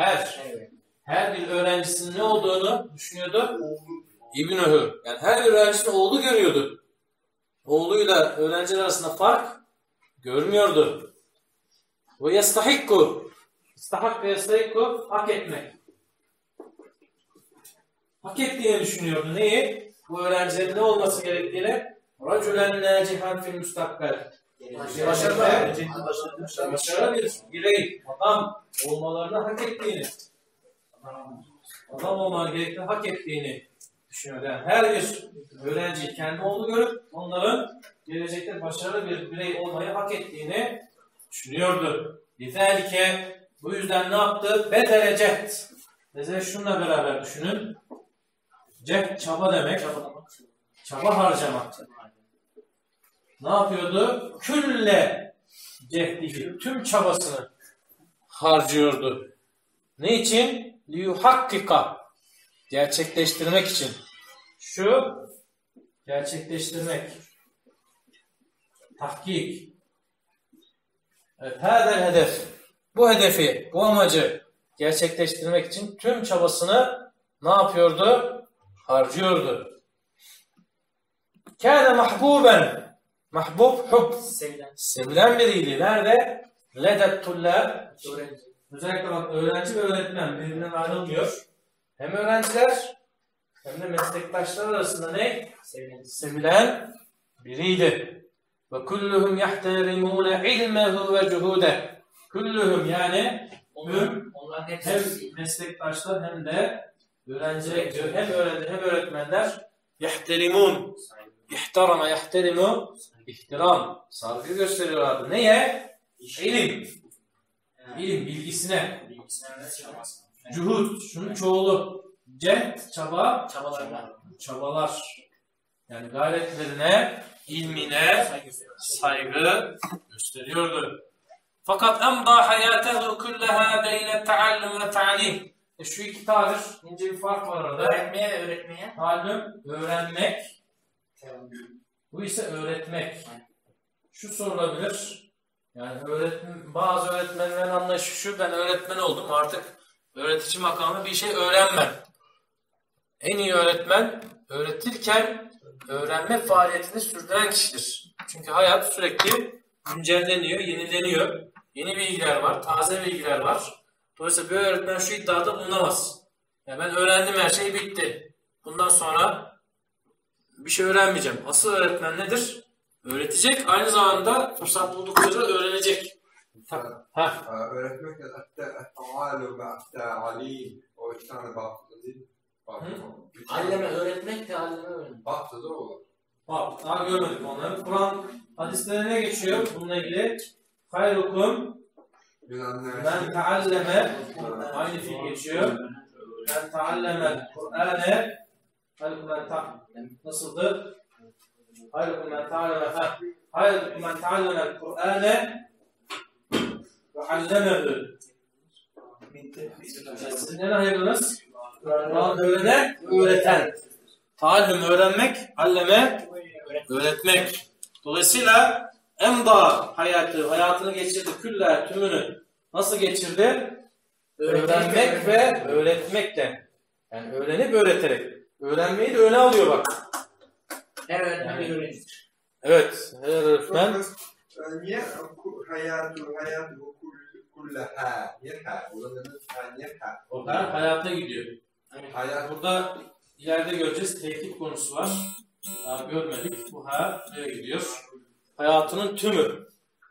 Her bir öğrencisinin ne olduğunu düşünüyordu? İbnühü. Yani her bir öğrencisinin oğlu görüyordu. Oğluyla öğrenciler arasında fark görmüyordu. Ve yestahikku. İstahak ve yestahikku hak etmek. Hak ettiğini düşünüyordu. Neyi? Bu öğrencilerin ne olması gerektiğini. Racülen nâcihan fil müstakbel. Başarılı bir birey, adam olmalarını hak ettiğini, adam olmaları gerektiğini hak ettiğini düşünüyor. Yani her bir öğrenci kendi olduğu görüp onların gelecekte başarılı bir birey olmayı hak ettiğini düşünüyordu. Lizalike, bu yüzden ne yaptı? Bedele cehd. Mesela şununla beraber düşünün. Cehd çaba demek. Çaba harcamak. Ne yapıyordu? Külle cehdihi, tüm çabasını harcıyordu. Ne için? Liyuhakkika, gerçekleştirmek için. Şu, gerçekleştirmek. Tahkik. Evet, hâzel hedef. Bu hedefi, bu amacı gerçekleştirmek için tüm çabasını ne yapıyordu? Harcıyordu. Kâne mahbuben. Mahbub, hub. Sevilen biriydi. Nerede? Ledet tullâb. Özellikle bak, öğrenci ve öğretmen birbirinden ayrılmıyor. hem öğrenciler hem de meslektaşlar arasında ne? Sevilen biriydi. Ve kulluhum yahterimûne ilmehu ve cuhude. Kulluhum yani hem meslektaşlar hem de öğrenciler, hem öğretmenler yahterimun. İhtarama yahterimu. İhtiram. Saygı gösteriyorlardı. Neye? İlim. İlim bilgisine. Cuhud. Şunun çoğulu. Cehd, çabalar. Yani gayretlerine, ilmine saygı gösteriyordu. Fakat emda hayatehu kullaha beyne taallum ve ta'lim. Şu iki tabir, ince bir fark var orada. Öğretmeye ve öğretmeye. Taallum, öğrenmek. Bu ise öğretmek. Şu sorulabilir. Yani bazı öğretmenlerin anlayışı şu, ben öğretmen oldum artık öğretici makamında bir şey öğrenmem. En iyi öğretmen öğretirken öğrenme faaliyetini sürdüren kişidir. Çünkü hayat sürekli güncelleniyor, yenileniyor. Yeni bilgiler var, taze bilgiler var. Dolayısıyla bir öğretmen şu iddiada bulunamaz. Yani ben öğrendim, her şey bitti. Bundan sonra bir şey öğrenmeyeceğim. Asıl öğretmen nedir? Öğretecek, aynı zamanda fırsat buldukça da öğrenecek. Öğretmek de ta'allum ve ta'alim. O iki tane baktı değil mi? Alleme öğretmek de alleme öğrenmek. Baktı da olur. Bak, daha görmedik onları. Kur'an hadislerine ne geçiyor bununla ilgili? Hayrukum men taalleme, aynı fiil geçiyor. Men taalleme Kur'ane, nasıldı? Hayrukum men taalleme Kur'ane ve allemehu. Siz neden hayırlınız? Kur'an öğrenen, öğreten. Taallüm öğrenmek, alleme öğretmek. Dolayısıyla emda hayatını geçirdi, küller tümünü nasıl geçirdi? Öğrenmek ve öğretmekle. Yani öğrenip öğreterek. Öğrenmeyi de öne alıyor bak. Her öğretmen bir öğrencidir. Evet, her öğretmen. Niye hayatı kullaha? Niye ha? Orada hayata gidiyor. Yani burada ileride göreceğiz, tekip konusu var. Daha görmedik. Bu nereye gidiyor? Hayatının tümü.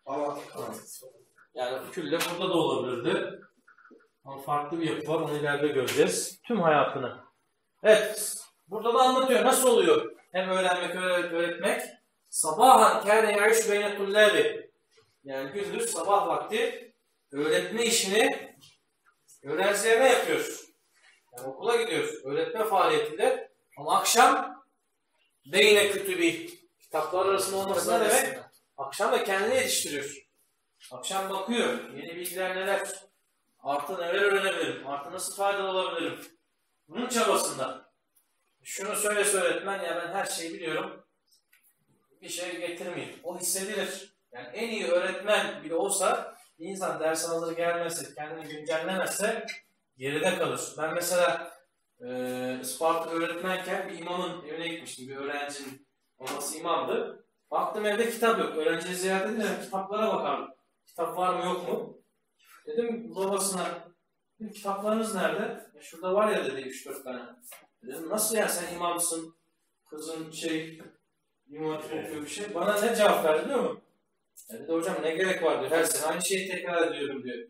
Yani külle burada da olabilirdi. Ama farklı bir yapı var. Onu ileride göreceğiz. Tüm hayatını. Evet. Burada da anlatıyor. Nasıl oluyor? Hem öğrenmek, öğretmek. Sabahan kâne ya'iş beyne kullâbi. Yani gündüz sabah vakti öğretme işini öğrencilerine yapıyor. Yani okula gidiyor. Öğretme faaliyetinde. Ama akşam beyne kütübi. Kitaplar arasında olması ne demek? Akşam da kendini yetiştiriyor. Akşam bakıyor. Yeni bilgiler neler? Artı neler öğrenebilirim? Artı nasıl faydalı olabilirim? Bunun çabasında. Şunu söyle öğretmen, ya ben her şeyi biliyorum. Bir şey getirmeyeyim. O hissedilir. Yani en iyi öğretmen bile olsa bir insan ders alır gelmezse, kendini güncellemezse geride kalır. Ben mesela Isparta öğretmenken bir imamın evine gitmiştim. Bir öğrencinin, babası imamdı. Baktım evde kitap yok. Öğrenciyi ziyaret edince kitaplara bakardım. Kitap var mı yok mu? Dedim babasına, kitaplarınız nerede? Şurada var ya dedi 3-4 tane. Dedim nasıl ya, sen imamsın, kızın imam okuyor bir şey. Bana ne cevap verdi biliyor musun? Dedi hocam ne gerek var diyor. Her sene aynı şeyi tekrar ediyorum diyor.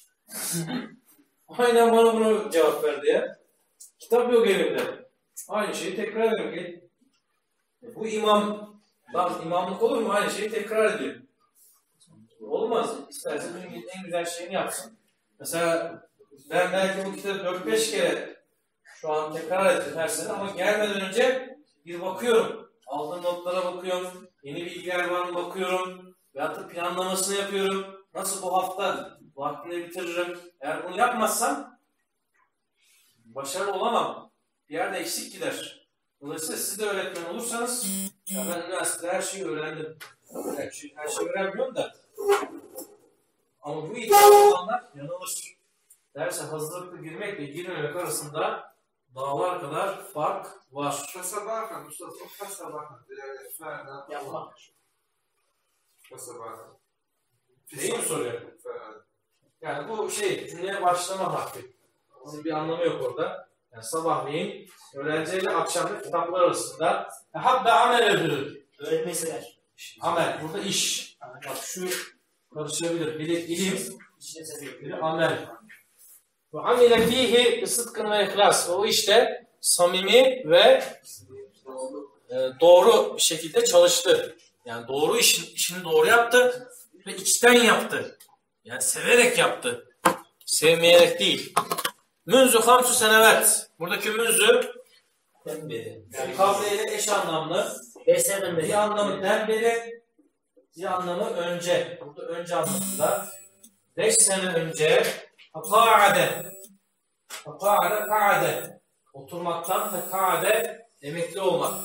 Aynen bana bunu cevap verdi ya. Kitap yok elimde. Aynı şeyi tekrar ediyorum. Bu imamlık olur mu? Aynı şeyi tekrar ediyor. Olmaz. İsterse en güzel şeyini yapsın. Mesela ben belki bu kitabı 4-5 kere şu an tekrar ettim her sene ama gelmeden önce bir bakıyorum. Aldığım notlara bakıyorum. Yeni bilgiler var mı bakıyorum. Veyahut da planlamasını yapıyorum. Nasıl bu hafta vaktini bitiririm. Eğer bunu yapmazsam başarılı olamam. Bir yerde eksik gider. Dolayısıyla siz de öğretmen olursanız ya ben üniversitede her şeyi öğrendim. Her şeyi öğrenmiyorum da. Ama bu iddialı olanlar yanılır. Derse hazırlıklı girmekle girmemek arasında dağlar kadar fark var. Fasabakan, Mustafa, fasabakan. Yapmak. Fasabakan. Neyi mi soruyor? Yani bu cümleye başlama harfi. Onun bir anlamı yok orada. Yani sabahleyin öğrenciyle akşamda kitaplar arasında habbe amel ödülü. Öğretmeyi sever. Amel. Burada iş. Bak şu karışabilir. Biri ilim, İşine seviyor. biri amel. Ve amile fihi bi sıdkın ve ihlas. O işte samimi ve doğru bir şekilde çalıştı. Yani doğru işini doğru yaptı ve içten yaptı. Yani severek yaptı. Sevmeyerek değil. Münzü hamsu senevet. Buradaki münzü yani kavliyle eş anlamlı. 5 seneden beri. Bir anlamı den beri, bir anlamı önce. Burada önce anlamında. 5 sene önce ka'ade. Ka'ade. Oturmaktan ka'ade emekli olmak.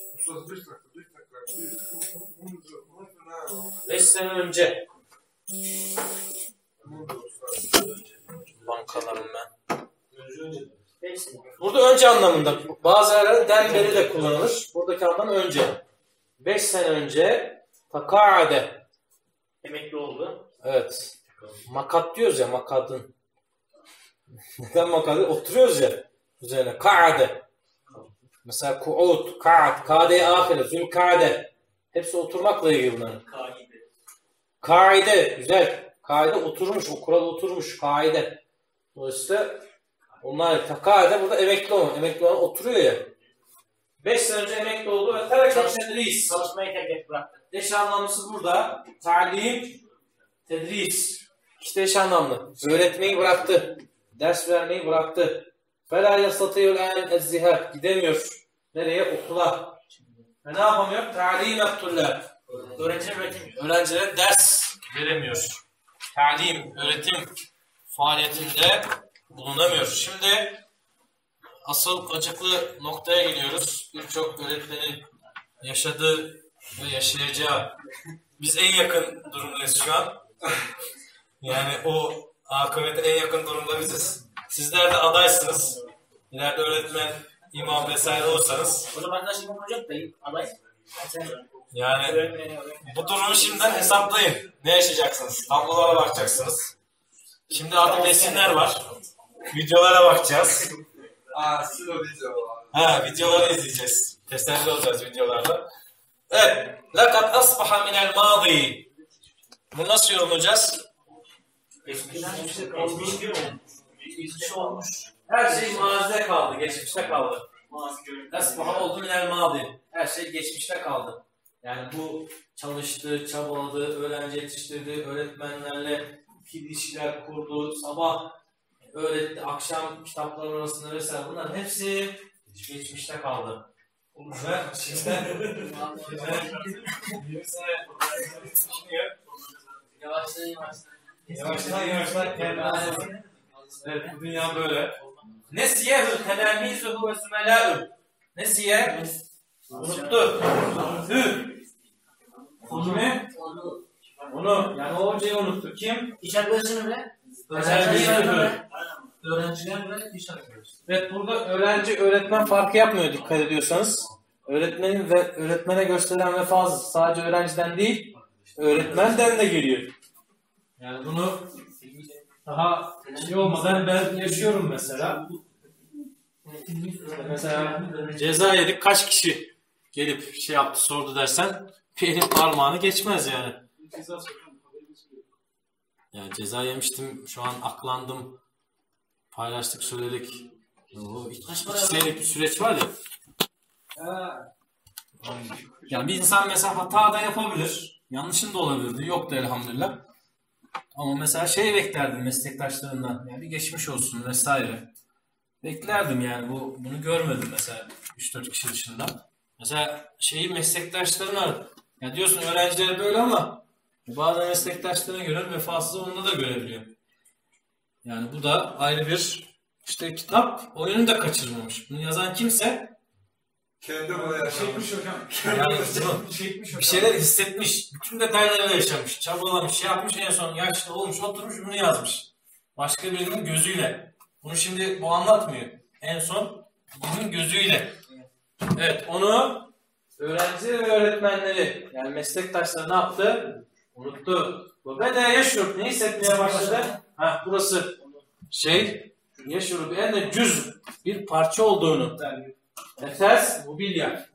5 sene önce. Bankalarım ben. Burada önce anlamında. Bazı yerlerde den beri de kullanılır. Buradaki anlam önce. 5 sene önce taka'ade. Emekli oldu. Evet. Makat diyoruz ya, makadın. Neden makadı? Oturuyoruz ya üzerine. Ka'ade. Mesela ku'ud, ka'ad, ka'de-i ahire, zülka'de. Hepsi oturmakla ilgili bunların. Kaide. Güzel. Kaide oturmuş. O kural oturmuş. Kaide. Dolayısıyla onlar taka'de burada emekli olan. Emekli olan oturuyor ya. 5 sene önce emekli oldu ve tereket tedris. Çalışmayı terk etti, bıraktı. Eş anlamlısı burada. Ta'lim, tedris. İşte eş anlamlı. Öğretmeyi bıraktı. Ders vermeyi bıraktı. فَلَا يَسْتَطِيُّ الْاَنْ اَزْزِهَا. Gidemiyor. Nereye? Okula. Ve ne yapamıyor? Ta'lim ettullâh. Öğrencilere ders veremiyor. Ta'lim, öğretim faaliyetinde bulunamıyor. Şimdi asıl acıklı noktaya geliyoruz. Birçok öğretmenin yaşadığı ve yaşayacağı. Biz en yakın durumdayız şu an. Yani o akıbete en yakın durumda biziz. Sizler de adaysınız. İleride öğretmen, imam vesaire olursanız. O zaman nasıl imam olacak da aday? Yani bu durumu şimdiden hesaplayın. Ne yaşayacaksınız? Tablolara bakacaksınız. Şimdi artık resimler var. Videolara bakacağız. Videoları izleyeceğiz. Teselli olacağız videolarla. Evet. لَقَدْ أَصْبَحَ مِنَ الْمَاضِي. Bunu nasıl yorumlayacağız? Geçmiş olmuş. Her şey mazide kaldı, geçmişte kaldı. Asbaha oldu minel madi. Her şey geçmişte kaldı. Yani bu çalıştı, çabaladı, öğrenci yetiştirdi, öğretmenlerle ilişkiler kurdu, sabah öğretti, akşam kitaplar arasında vesaire. Bunların hepsi geçmişte kaldı. Ve şimdi yavaştan kendine. Evet, bu dünya böyle. Nesiyehu telamizuhu ve sümelâ'u. Nesiye? Unuttu. Kimi? Onu. Yani o hocayı unuttu. Kim? İş arkadaşını bile. Öğrenciler ve iş arkadaşı. Evet, burada öğrenci öğretmen farkı yapmıyor dikkat ediyorsanız. Öğretmenin ve öğretmene gösterilen vefası sadece öğrenciden değil, öğretmenden de geliyor. Yani bunu daha şey olmadan ben yaşıyorum mesela. Mesela ceza yedik, kaç kişi gelip şey yaptı sordu dersen bir elin parmağını geçmez yani. Yani ceza yemiştim, şu an aklandım, paylaştık, söyledik. O 2 senelik bir süreç var ya. Yani bir insan mesela hata da yapabilir, yanlışın da olabilirdi, yok da elhamdülillah. Ama mesela şey beklerdim meslektaşlarından, yani bir geçmiş olsun vesaire. Beklerdim yani, bunu görmedim mesela 3-4 kişi dışında. Mesela meslektaşlarına, ya diyorsun öğrenciler böyle ama bazı meslektaşlarına göre vefasız onda da görebiliyor. Yani bu da ayrı bir işte kitap oyunu da kaçırmamış. Bunu yazan kimse kendi böyle yaşamış. Yani bir şeyler hissetmiş. Bütün detaylarıyla yaşamış. Çabalamış, şey yapmış, en son yaşlı olmuş, oturmuş bunu yazmış. Başka birinin gözüyle. Bunu şimdi bu anlatmıyor. En son bunun gözüyle. Evet, onu öğrenci ve öğretmenleri, yani meslektaşları ne yaptı? Unuttu. Ve de yaşıyor. Ne hissetmeye başladı? Burası yeşuru bi enne cüz bir parça olduğunu. Esas mobilya.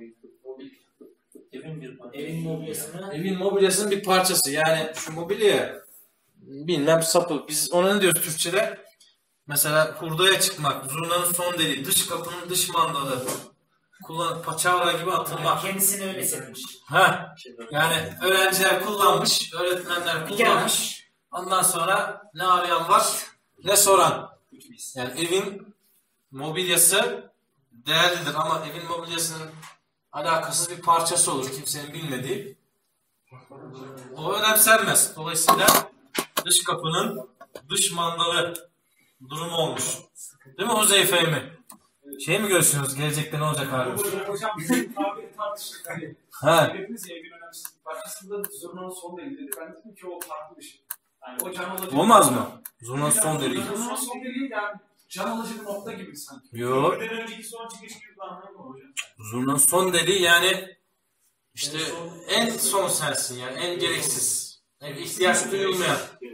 Evin mobilyasının bir parçası. Yani şu mobilya bilmem sapı. Biz ona ne diyoruz Türkçe'de? Mesela hurdaya çıkmak, zurnanın son deliği, dış kapının dış mandalı, paçavra gibi atılmak. Kendisini öyle hissetmiş. Ha, yani öğrenciler kullanmış, öğretmenler kullanmış. Ondan sonra ne arayan var, ne soran. Yani evin mobilyası değerlidir ama evin mobilyasının alakasız bir parçası olur kimsenin bilmediği. O önemsenmez. Dolayısıyla dış kapının dış mandalı durumu olmuş. Değil mi Huzeyfe mi? Şey mi görüyorsunuz? Gelecekte ne olacak abi? Hocam bizim tabiri tartıştık. Ha. Dediniz ya evin önemsiz bir parçasında zurnanın son deliği dedi. Ben dedim ki o farklı bir şey. Yani o can alıcı. Olmaz mı? Zurnanın son deliği. Zurnanın son deliği yani can alıcı bir nokta gibi sanki. Yok. Öden önceki son çıkış gibi bir anlayın mı hocam? Zurnanın son deliği yani işte en son sensin yani en gereksiz. Yani ihtiyaç duyulmayan.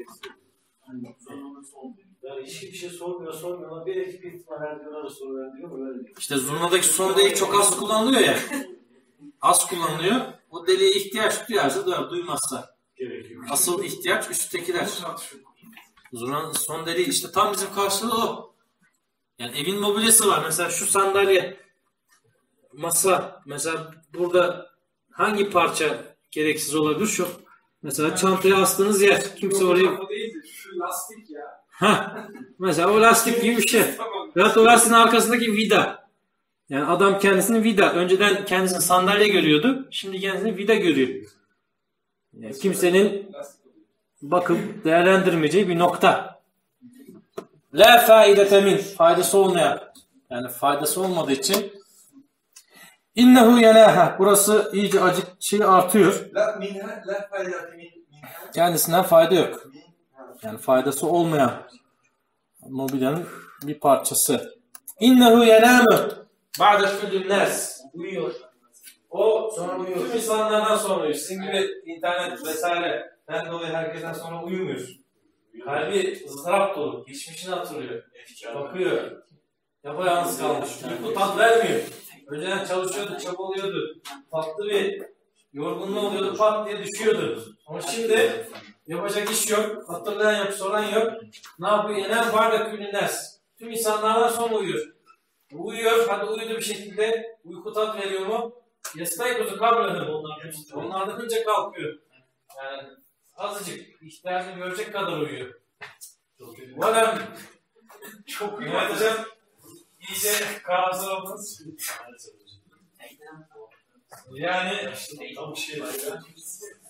Yani hiçbir şey sormuyorlar. Bir ekip ihtimal verdiğine sorular diyor mu? Öyle diyor. İşte zurnadaki son delik çok az kullanılıyor ya. Az kullanılıyor. O deliğe ihtiyaç duyarsa duyar, duymazsa. Gerekiyor. Asıl ihtiyaç üsttekiler. Zurnanın son deliği işte tam bizim karşılığı o. Yani evin mobilyası var. Mesela şu sandalye, masa. Mesela burada hangi parça gereksiz olabilir? Şu mesela çantaya astığınız yer. Kimse oraya... O değildi. Şu lastik ya. Ha. Mesela o lastik gibi bir şey. Veyahut o lastiğin arkasındaki vida. Yani adam kendisini vida. Önceden kendisini sandalye görüyordu. Şimdi kendisini vida görüyor. Yani kimsenin bakıp değerlendirmeyeceği bir nokta. La faidete min. Faydası olmayan. Yani faydası olmadığı için innehu yenaha. Burası iyice artıyor. La minha, la faydati minha. Kendisinden fayda yok. Yani faydası olmayan mobilyanın bir parçası. İnnehu yenâmü ba'de kullin nâs. Uyuyor. O sonra uyuyor. Tüm insanlardan sonra uyuyor. Sizin gibi internet vesaire ben dolayı herkesten sonra uyumuyor. Kalbi ızdırap dolu. Geçmişini hatırlıyor. Bakıyor. Yapayalnız kalmış. Uyku tat vermiyor. Önceden çalışıyordu, çabalıyordu. Tatlı bir yorgunluğu oluyordu. Pat diye düşüyordu. Ama şimdi yapacak iş yok. Hatırlayan yok, soran yok. Ne yapıyor? Yenen var da külünler. Tüm insanlardan sonra uyuyor. Uyuyor. Hadi uyudu bir şekilde. Uyku tat veriyor mu? Yastaykuzu kabledim onlardan. Onlardan önce kalkıyor. Yani azıcık ihtiyacını görecek kadar uyuyor. Valem çok uyumayacağım. İyice karamsar olmasın. Yani Tam bir şey var ya.